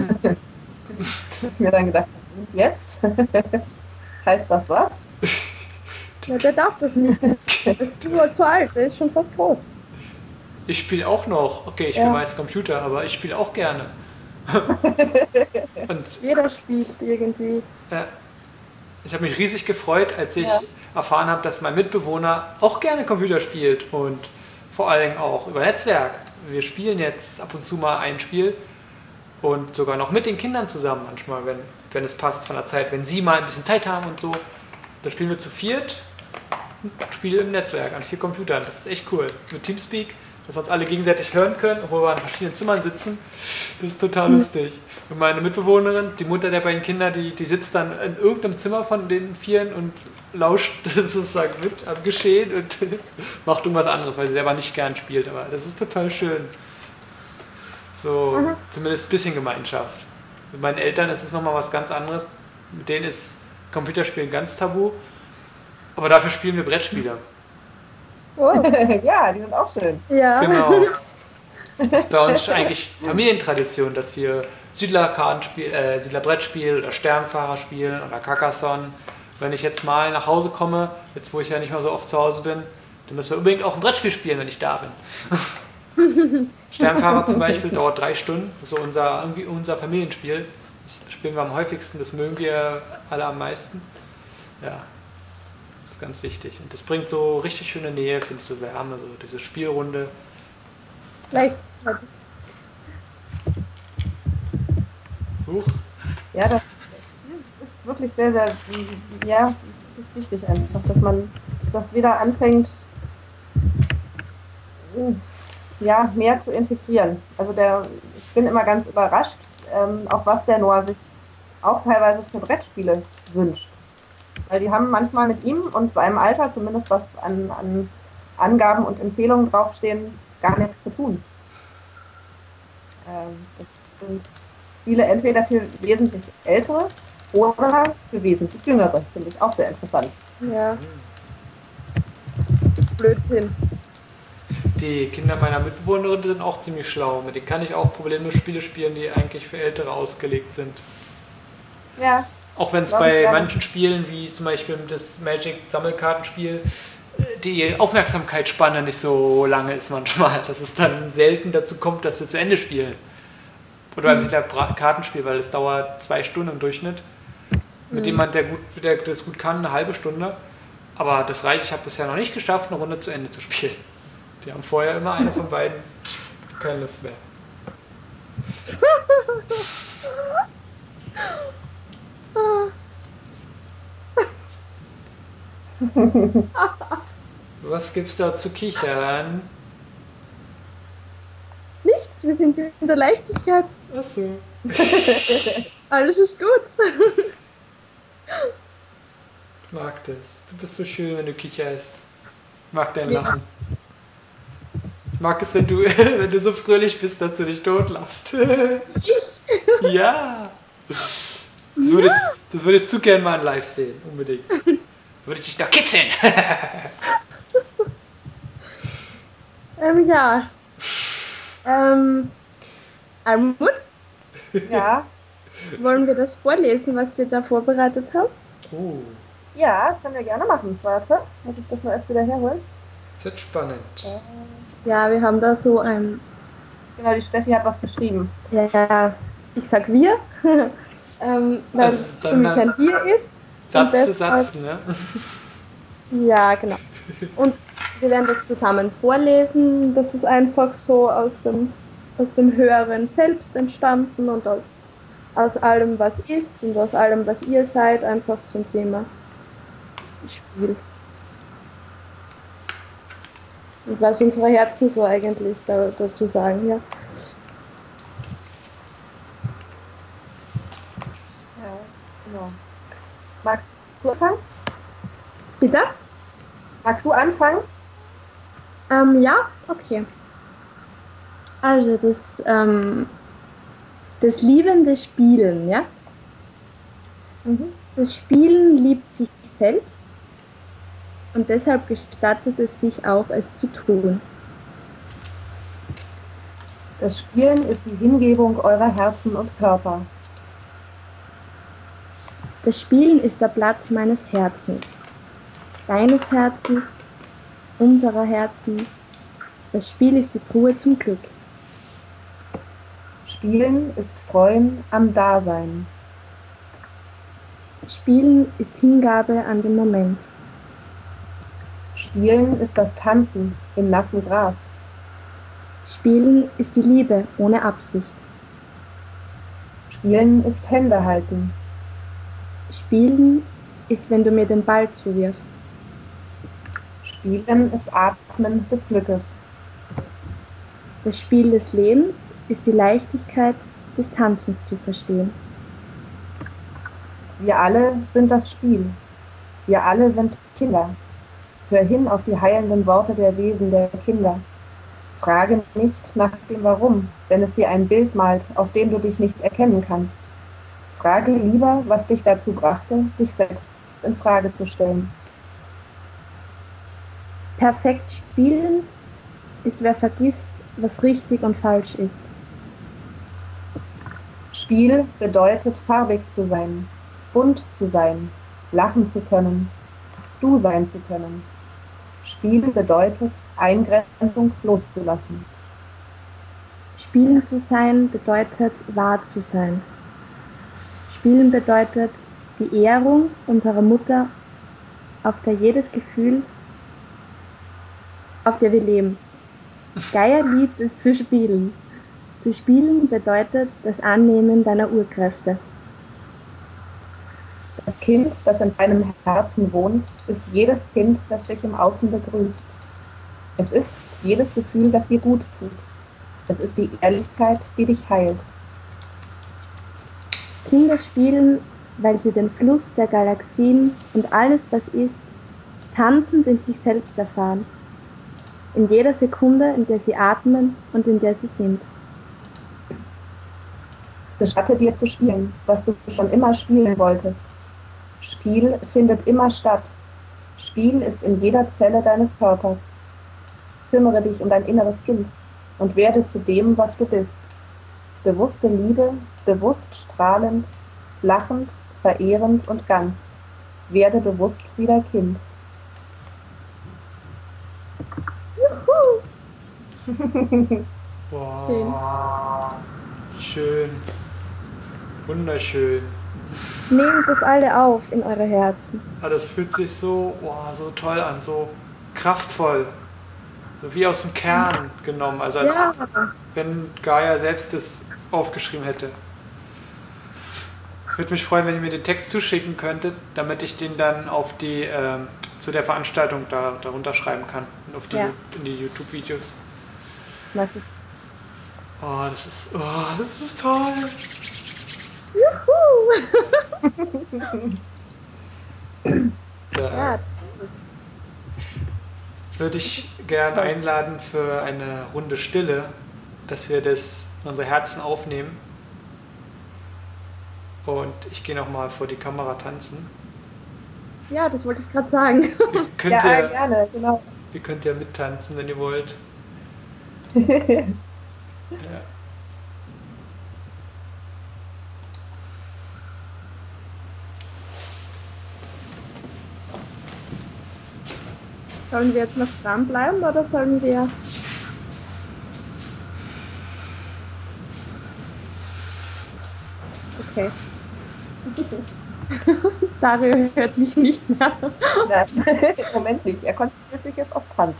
mir dann gedacht, jetzt? Heißt das was? Ja, der darf das nicht. Der ist nur zu alt, der ist schon fast groß. Ich spiele auch noch. Okay, ich spiele ja. meist Computer, aber ich spiele auch gerne. Und jeder spielt irgendwie. Ja. Ich habe mich riesig gefreut, als ich ja. erfahren habe, dass mein Mitbewohner auch gerne Computer spielt und vor allem auch über Netzwerk. Wir spielen jetzt ab und zu mal ein Spiel und sogar noch mit den Kindern zusammen manchmal, wenn, wenn es passt von der Zeit, wenn sie mal ein bisschen Zeit haben und so. Da spielen wir zu viert, Spiele im Netzwerk an vier Computern. Das ist echt cool. Mit Teamspeak, dass wir uns alle gegenseitig hören können, obwohl wir in verschiedenen Zimmern sitzen. Das ist total mhm. lustig. Und meine Mitbewohnerin, die Mutter der beiden Kinder, die, die sitzt dann in irgendeinem Zimmer von den Vieren und lauscht sozusagen mit am Geschehen und macht irgendwas anderes, weil sie selber nicht gern spielt. Aber das ist total schön. So, mhm. zumindest ein bisschen Gemeinschaft. Mit meinen Eltern ist es nochmal was ganz anderes. Mit denen ist Computerspielen ganz tabu. Aber dafür spielen wir Brettspiele. Oh. Ja, die sind auch schön. Ja. Genau. Das ist bei uns eigentlich Familientradition, dass wir Siedlerkartenspiel, äh, Siedlerbrettspiel oder Sternfahrer spielen oder Carcassonne. Wenn ich jetzt mal nach Hause komme, jetzt wo ich ja nicht mehr so oft zu Hause bin, dann müssen wir unbedingt auch ein Brettspiel spielen, wenn ich da bin. Sternfahrer zum Beispiel dauert drei Stunden. Das ist so unser, irgendwie unser Familienspiel. Das spielen wir am häufigsten, das mögen wir alle am meisten. Ja, das ist ganz wichtig. Und das bringt so richtig schöne Nähe, finde ich, so Wärme, so diese Spielrunde. Vielleicht Huch. Ja, das ist wirklich sehr, sehr, ja, das ist wichtig einfach, dass man das wieder anfängt, ja, mehr zu integrieren. Also der, ich bin immer ganz überrascht, ähm, auch was der Noah sich auch teilweise für Brettspiele wünscht. Weil die haben manchmal mit ihm und seinem Alter, zumindest was an, an Angaben und Empfehlungen draufstehen, gar nichts zu tun. Ähm, das sind Spiele entweder für wesentlich ältere oder für wesentlich jüngere, finde ich auch sehr interessant. Ja. Blödsinn. Die Kinder meiner Mitbewohnerin sind auch ziemlich schlau. Mit denen kann ich auch problemlos Spiele spielen, die eigentlich für Ältere ausgelegt sind. Ja. Auch wenn es bei manchen Spielen, wie zum Beispiel das Magic-Sammelkartenspiel, die Aufmerksamkeitsspanne nicht so lange ist manchmal, dass es dann selten dazu kommt, dass wir zu Ende spielen. Oder beim mhm. Kartenspiel, weil es dauert zwei Stunden im Durchschnitt. Mit mhm. jemand, der, gut, der das gut kann, eine halbe Stunde. Aber das reicht, ich habe bisher noch nicht geschafft, eine Runde zu Ende zu spielen. Die haben vorher immer eine von beiden keine Lust mehr. Was gibt's da zu kichern? Nichts, wir sind in der Leichtigkeit. Ach so. Alles ist gut. Ich mag das. Du bist so schön, wenn du kicherst. Ich mag dein Lachen. Ich mag es, wenn du, wenn du so fröhlich bist, dass du dich totlachst. Ich? Ja. Das würde, ich, das würde ich zu gern mal in live sehen, unbedingt. Würde ich dich da kitzeln. ähm, ja. Ähm, Almut? Ja. Wollen wir das vorlesen, was wir da vorbereitet haben? Oh. Ja, das können wir gerne machen. Warte, muss ich das mal erst wieder herholen. Das wird spannend. Ja, wir haben da so ein... Genau, die Steffi hat was geschrieben. Ja, ich sag wir, ähm, weil es für mich ein Wir ist. Satz für Satz, ne? Ja, genau. Und wir werden das zusammen vorlesen. Das ist einfach so aus dem, aus dem Höheren selbst entstanden und aus, aus allem, was ist und aus allem, was ihr seid, einfach zum Thema Spiel. Und was unsere Herzen so eigentlich da, dazu sagen, ja. Ja, genau. Magst du anfangen? Bitte? Magst du anfangen? Ähm, ja, okay. Also das, ähm, das liebende Spielen, ja? Mhm. Das Spielen liebt sich selbst und deshalb gestattet es sich auch, es zu tun. Das Spielen ist die Hingebung eurer Herzen und Körper. Das Spielen ist der Platz meines Herzens, deines Herzens, unserer Herzen. Das Spiel ist die Truhe zum Glück. Spielen ist Freuen am Dasein. Spielen ist Hingabe an den Moment. Spielen ist das Tanzen im nassen Gras. Spielen ist die Liebe ohne Absicht. Spielen ist Hände halten. Spielen ist, wenn du mir den Ball zuwirfst. Spielen ist Atmen des Glückes. Das Spiel des Lebens ist die Leichtigkeit des Tanzens zu verstehen. Wir alle sind das Spiel. Wir alle sind Kinder. Hör hin auf die heilenden Worte der Wesen der Kinder. Frage nicht nach dem Warum, wenn es dir ein Bild malt, auf dem du dich nicht erkennen kannst. Frage lieber, was dich dazu brachte, dich selbst in Frage zu stellen. Perfekt spielen ist, wer vergisst, was richtig und falsch ist. Spiel bedeutet, farbig zu sein, bunt zu sein, lachen zu können, du sein zu können. Spiel bedeutet, Eingrenzung loszulassen. Spielen zu sein bedeutet, wahr zu sein. Spielen bedeutet, die Ehrung unserer Mutter, auf der jedes Gefühl, auf der wir leben. Gaia liebt es zu spielen. Zu spielen bedeutet das Annehmen deiner Urkräfte. Das Kind, das in deinem Herzen wohnt, ist jedes Kind, das dich im Außen begrüßt. Es ist jedes Gefühl, das dir gut tut. Es ist die Ehrlichkeit, die dich heilt. Kinder spielen, weil sie den Fluss der Galaxien und alles, was ist, tanzend in sich selbst erfahren. In jeder Sekunde, in der sie atmen und in der sie sind. Gestatte dir zu spielen, was du schon immer spielen wolltest. Spiel findet immer statt. Spiel ist in jeder Zelle deines Körpers. Kümmere dich um dein inneres Kind und werde zu dem, was du bist. Bewusste Liebe, bewusst strahlend, lachend, verehrend und ganz. Werde bewusst wieder Kind. Wow. Schön. Wunderschön. Nehmt es alle auf in eure Herzen. Ah, das fühlt sich so, wow, so toll an, so kraftvoll. So wie aus dem Kern genommen. Also als Ja, wenn Gaia selbst das aufgeschrieben hätte. Ich würde mich freuen, wenn ihr mir den Text zuschicken könntet, damit ich den dann auf die ähm, zu der Veranstaltung da, darunter schreiben kann. Und auf die, Ja. in die YouTube-Videos. mach ich. Oh, das ist. Oh, das ist toll. Da Ja, würde ich gern einladen für eine Runde Stille, dass wir das in unsere Herzen aufnehmen. Und ich gehe nochmal vor die Kamera tanzen. ja, das wollte ich gerade sagen. Ihr könnt Ja, ja, gerne, genau. ihr könnt ja mittanzen, wenn ihr wollt. Ja. Sollen wir jetzt noch dranbleiben oder sollen wir... Okay. Dario hört mich nicht mehr. Nein, im Moment nicht. Er konzentriert sich jetzt auf Tanz.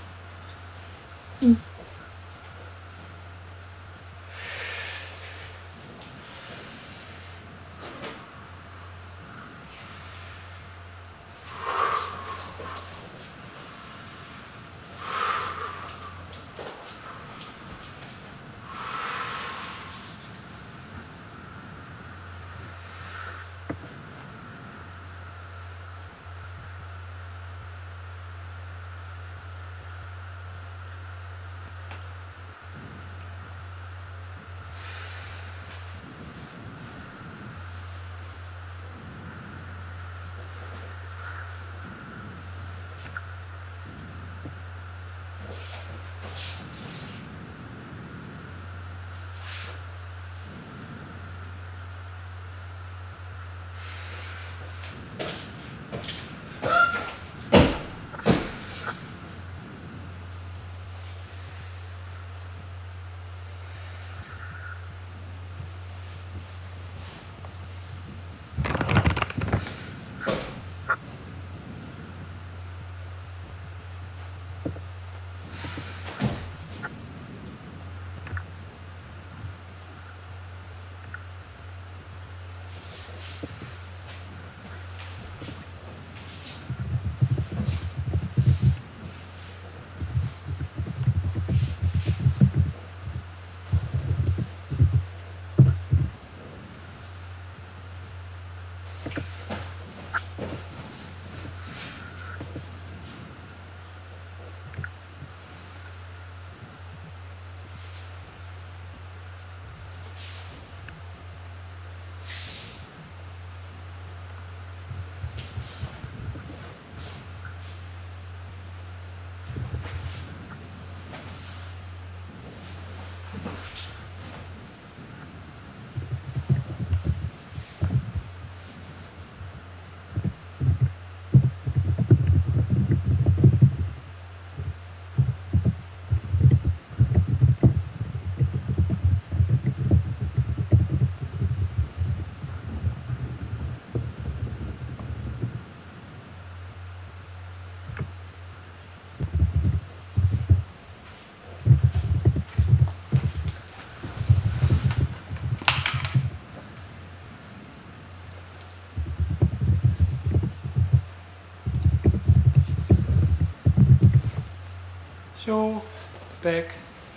Feedback.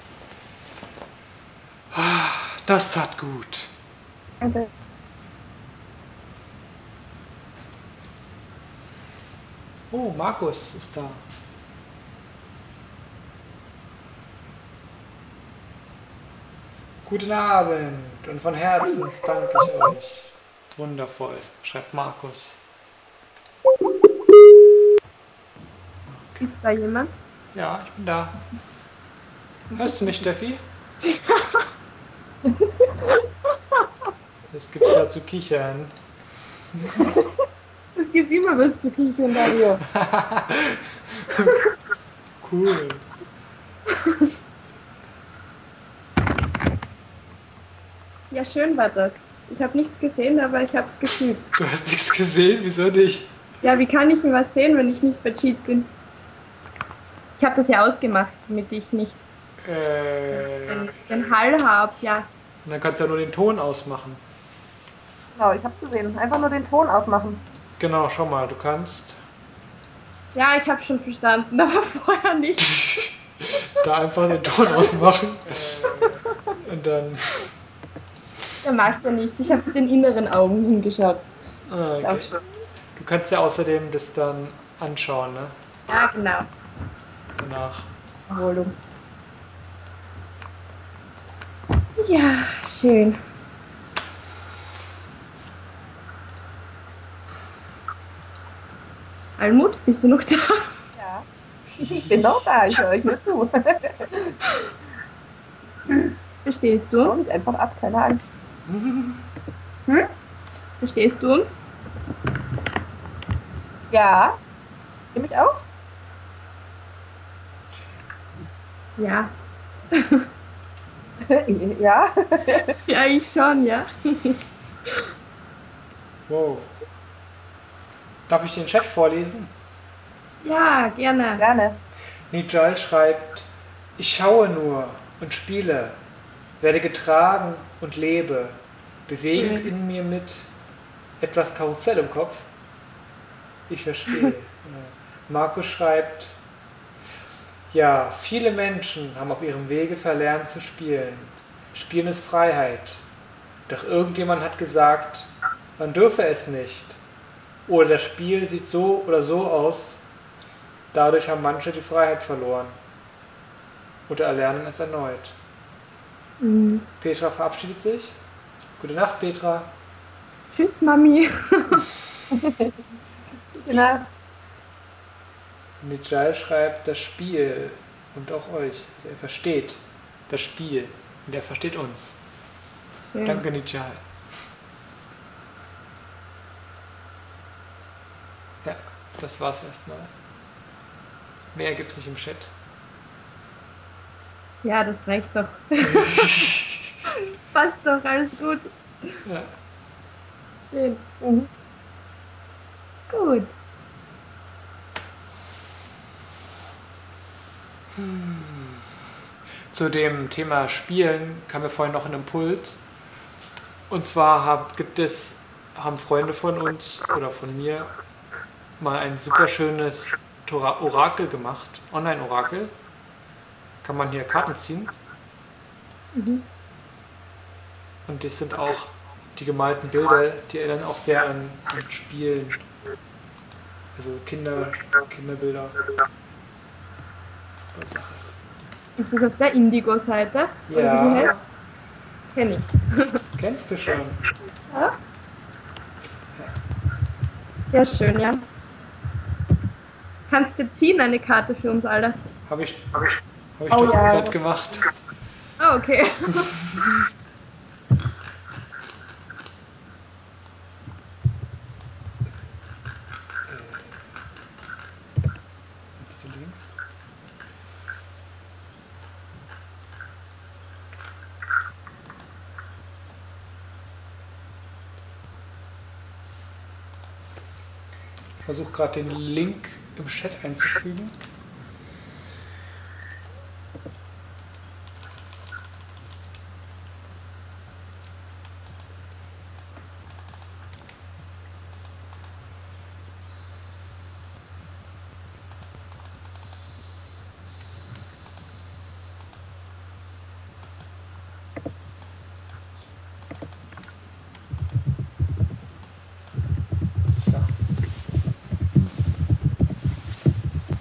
Ah, das tat gut. Danke. Oh, Markus ist da. Guten Abend und von Herzen danke ich euch. Wundervoll, schreibt Markus. Ist da jemand? Ja, ich bin da. Hörst du mich, Steffi? Was gibt's da zu kichern? Es gibt immer was zu kichern, Dario. Cool. Ja, schön war das. Ich habe nichts gesehen, aber ich habe es gefühlt. Du hast nichts gesehen? Wieso nicht? Ja, wie kann ich denn was sehen, wenn ich nicht bei Cheat bin? Ich habe das ja ausgemacht, damit ich nicht Äh, den, den Hall habe, ja. dann kannst du ja nur den Ton ausmachen. Genau, ich hab's gesehen. Einfach nur den Ton ausmachen. Genau, schau mal, du kannst Ja, ich habe schon verstanden, aber vorher nicht. da einfach den Ton ausmachen. Und dann. Der macht ja nichts. Ich habe mit den inneren Augen hingeschaut. Ah, Ist auch okay. schön. Du kannst ja außerdem das dann anschauen, ne? Ja, genau. Danach. Erholung. Ja, schön. Almut, bist du noch da? Ja. Ich bin doch da, ich höre euch nur zu. Verstehst du Schau uns? mich einfach ab, keine Angst. Hm? Verstehst du uns? Ja. Ihr mich auch? Ja. Ja. Ja, ich schon, ja. Wow. Darf ich den Chat vorlesen? Ja, gerne. Gerne. Nijal schreibt: Ich schaue nur und spiele, werde getragen und lebe, bewegend Mhm. in mir mit etwas Karussell im Kopf. Ich verstehe. Markus schreibt: Ja, viele Menschen haben auf ihrem Wege verlernt zu spielen. Spielen ist Freiheit. Doch irgendjemand hat gesagt, man dürfe es nicht. Oder das Spiel sieht so oder so aus. Dadurch haben manche die Freiheit verloren. Oder erlernen es erneut. Mhm. Petra verabschiedet sich. Gute Nacht, Petra. Tschüss, Mami. Genau. Nijal schreibt das Spiel und auch euch. Also er versteht das Spiel und er versteht uns. Ja. Danke, Nijal. Ja, das war's erstmal. Mehr gibt's nicht im Chat. Ja, das reicht doch. Passt doch, alles gut. Ja. Schön. Mhm. Gut. Zu dem Thema Spielen kam mir vorhin noch ein Impuls. Und zwar hab, gibt es, haben Freunde von uns oder von mir mal ein super schönes Tora- Orakel gemacht, Online-Orakel. Kann man hier Karten ziehen. Mhm. Und das sind auch die gemalten Bilder, die erinnern auch sehr an, an Spielen. Also Kinder, Kinderbilder. Super Sache. Ist das auf der Indigo-Seite? Oder wie die Ja, heißt? Kenn ich. kennst du schon. Ja? Ja, schön, ja. Kannst du ziehen eine Karte für uns alle? Habe ich, hab ich Oh doch ja. gerade gemacht. Ah, okay. Sind die links? Ich versuche gerade den Link im Chat einzufügen.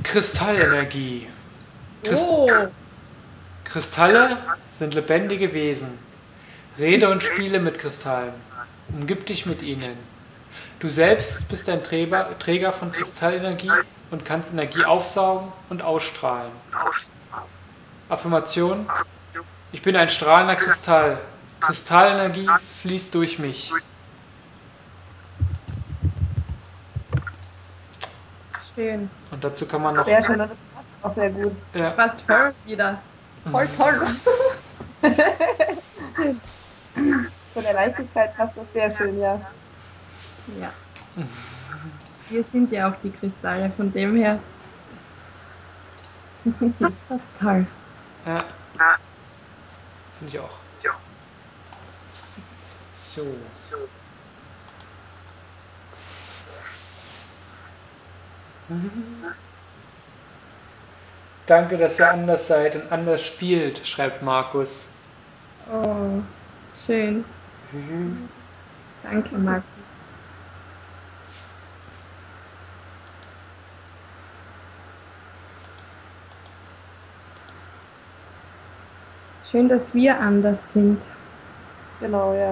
Kristallenergie. Christ Oh, Kristalle sind lebendige Wesen. Rede und spiele mit Kristallen. Umgib dich mit ihnen. Du selbst bist ein Träger, Träger von Kristallenergie und kannst Energie aufsaugen und ausstrahlen. Affirmation: Ich bin ein strahlender Kristall. Kristallenergie fließt durch mich. schön. Und dazu kann man noch... Sehr schön, das passt auch sehr gut. Ja, Fast toll wieder. Voll toll. Von der Leichtigkeit passt das sehr schön, ja. Ja. Wir sind ja auch die Kristalle, von dem her ist das toll. ja. Finde ich auch. So. Danke, dass ihr anders seid und anders spielt, schreibt Markus. Oh, schön. Danke, Marc. Schön, dass wir anders sind. Genau, ja.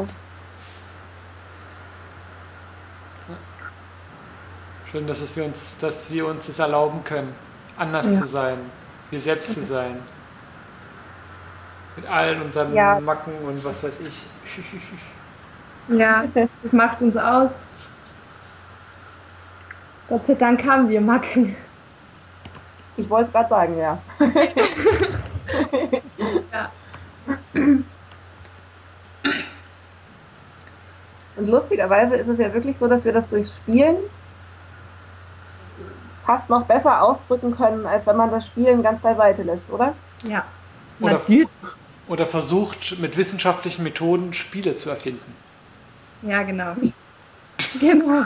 Schön, dass, es wir, uns, dass wir uns das erlauben können, anders Ja. zu sein, wir selbst zu sein. Mit allen unseren Ja. Macken und was weiß ich. Ja, das macht uns aus. Gott sei Dank haben wir Macken. Ich wollte es gerade sagen, ja. Ja. Und lustigerweise ist es ja wirklich so, dass wir das durch Spielen fast noch besser ausdrücken können, als wenn man das Spielen ganz beiseite lässt, oder? Ja. Oder, Natürlich. oder versucht, mit wissenschaftlichen Methoden Spiele zu erfinden. Ja, genau. Genau.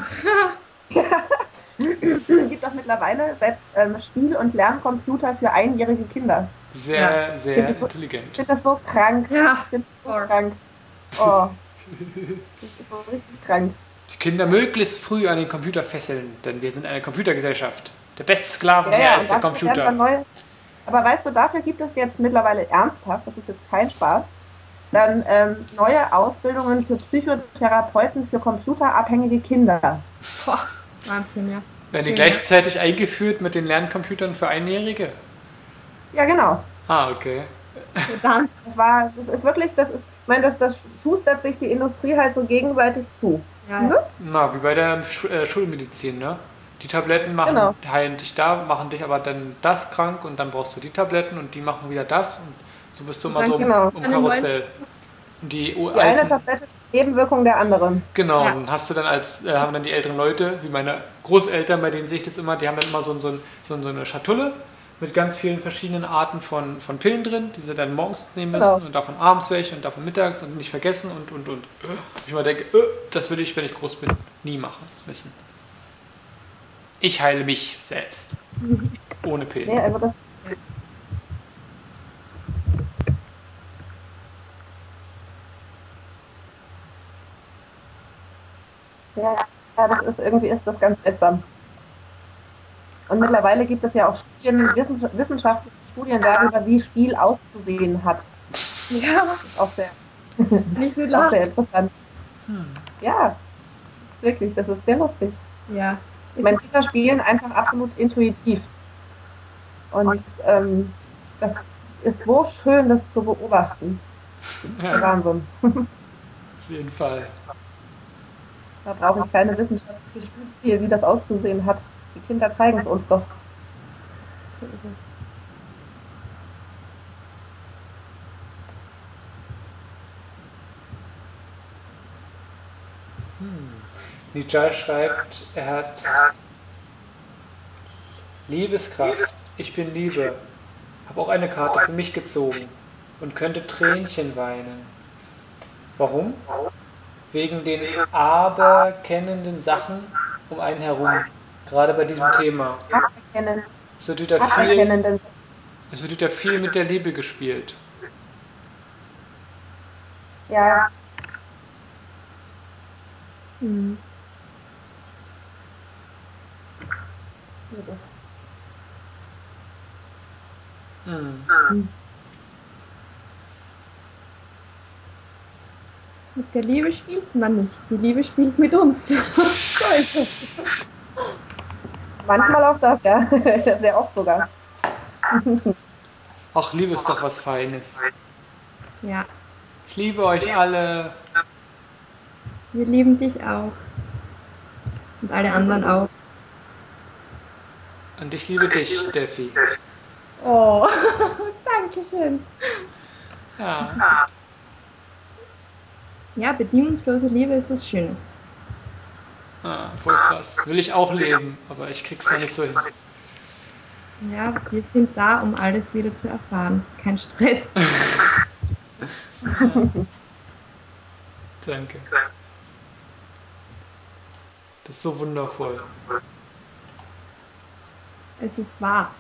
Es gibt auch mittlerweile selbst ähm, Spiel- und Lerncomputer für einjährige Kinder. Sehr, sehr Finde ich so- Ich intelligent. finde das so krank. Ja. Ich finde das so Voll. krank. Oh. Das ist so richtig krank. Die Kinder möglichst früh an den Computer fesseln, denn wir sind eine Computergesellschaft. Der beste Sklavenherr Ja, ja, ist der und dafür lernt Computer. man neue- Aber weißt du, dafür gibt es jetzt mittlerweile ernsthaft, das ist jetzt kein Spaß, dann ähm, neue Ausbildungen für Psychotherapeuten für computerabhängige Kinder. Boah, Wahnsinn, ja. Werden die Ja. gleichzeitig eingeführt mit den Lerncomputern für Einjährige? Ja, genau. Ah, okay. Dann, Das war, das ist wirklich, das ist, ich meine, das, das schustert sich die Industrie halt so gegenseitig zu. ja, Mhm. Na, wie bei der Schu äh, Schulmedizin, ne? Die Tabletten machen, Genau. heilen dich da, machen dich aber dann das krank und dann brauchst du die Tabletten und die machen wieder das und so bist du immer so um, Genau. um Karussell. Und die, Die eine alten, Tablette ist die Nebenwirkung der anderen. genau, Ja. dann hast du dann als, äh, haben dann die älteren Leute, wie meine Großeltern, bei denen sehe ich das immer, die haben dann immer so, ein- so, ein- so, ein- so eine Schatulle mit ganz vielen verschiedenen Arten von, von Pillen drin, die sie dann morgens nehmen müssen Genau. und davon abends welche und davon mittags und nicht vergessen und und und. Ich immer denke, äh, das will ich, wenn ich groß bin, nie machen müssen. Ich heile mich selbst. Ohne Pillen. Nee, also das, ja, ja, das ist irgendwie ist das ganz seltsam. Und mittlerweile gibt es ja auch Studien, wissenschaft- wissenschaftliche Studien darüber, wie Spiel auszusehen hat. ja, Das ist auch sehr, nicht so ist auch sehr laut. interessant. Hm. Ja, das ist wirklich, das ist sehr lustig. Ja, Ich meine, Kinder spielen einfach absolut intuitiv. Und ähm, das ist so schön, das zu beobachten. Ja, Wahnsinn. auf jeden Fall. Da brauche ich keine wissenschaftliche Studie, wie das auszusehen hat. Die Kinder zeigen es uns doch. Nijal schreibt, er hat Liebeskraft, ich bin Liebe, habe auch eine Karte für mich gezogen und könnte Tränchen weinen. Warum? Wegen den aberkennenden Sachen um einen herum, gerade bei diesem Thema. Aberkennen, Es wird wieder viel, aberkennenden. es wird wieder viel mit der Liebe gespielt. Ja, mhm. das Hm. Mit der Liebe spielt man nicht. Die Liebe spielt mit uns. So ist es. Manchmal auch das, ja. Sehr oft sogar. Ach, Liebe ist doch was Feines. Ja, Ich liebe euch alle. wir lieben dich auch. Und alle anderen auch. Und ich liebe dich, Steffi. Oh, danke schön. Ja. Ja, bedingungslose Liebe ist was Schönes. Ah, voll krass. Will ich auch leben, aber ich krieg's noch nicht so hin. Ja, wir sind da, um alles wieder zu erfahren. Kein Stress. Danke. Das ist so wundervoll. Es ist wahr.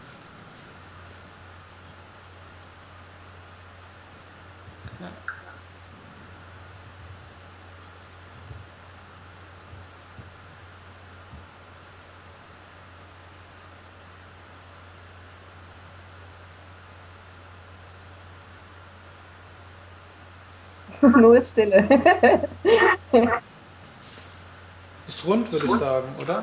Nur ist Stille. Ist rund, würde ich sagen, oder?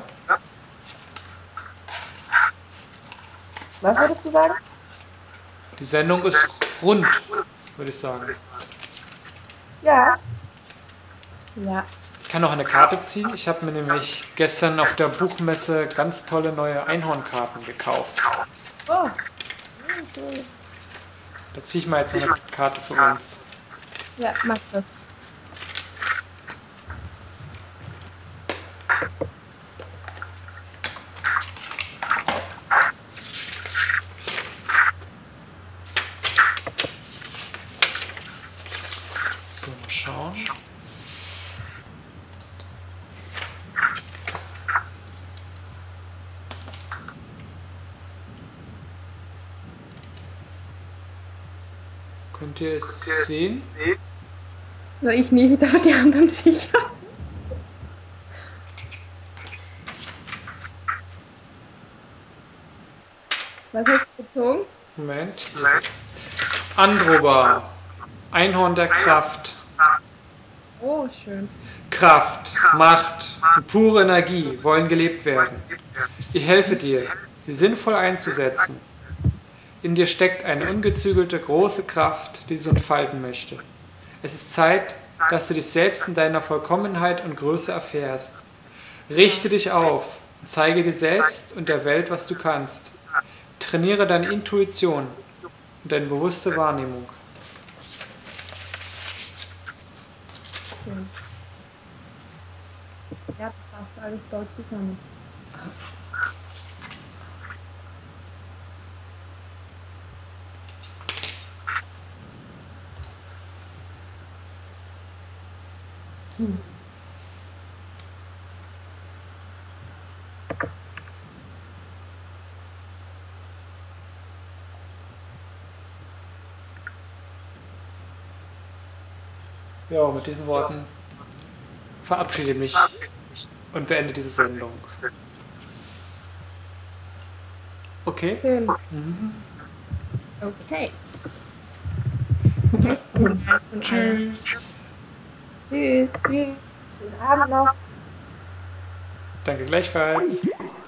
Was würdest du sagen? Die Sendung ist rund, würde ich sagen. Ja. Ja. Ich kann noch eine Karte ziehen. Ich habe mir nämlich gestern auf der Buchmesse ganz tolle neue Einhornkarten gekauft. Oh, Da ziehe ich mal jetzt so eine Karte für uns. ja, mach das. So, mal schauen. Könnt ihr es sehen? So, ich nicht, aber die anderen sicher. Was hast du gezogen? Moment, hier ist es. Androba, Einhorn der Kraft. Oh, schön. Kraft, Macht und pure Energie wollen gelebt werden. Ich helfe dir, sie sinnvoll einzusetzen. In dir steckt eine ungezügelte große Kraft, die sie entfalten möchte. Es ist Zeit, dass du dich selbst in deiner Vollkommenheit und Größe erfährst. Richte dich auf und zeige dir selbst und der Welt, was du kannst. Trainiere deine Intuition und deine bewusste Wahrnehmung. Schön. Ja, das passt alles toll zusammen. Hm. Ja, mit diesen Worten verabschiede mich und beende diese Sendung. Okay? Schön. Mhm. Okay. Tschüss. Tschüss. Tschüss. Schönen Abend noch. Danke gleichfalls.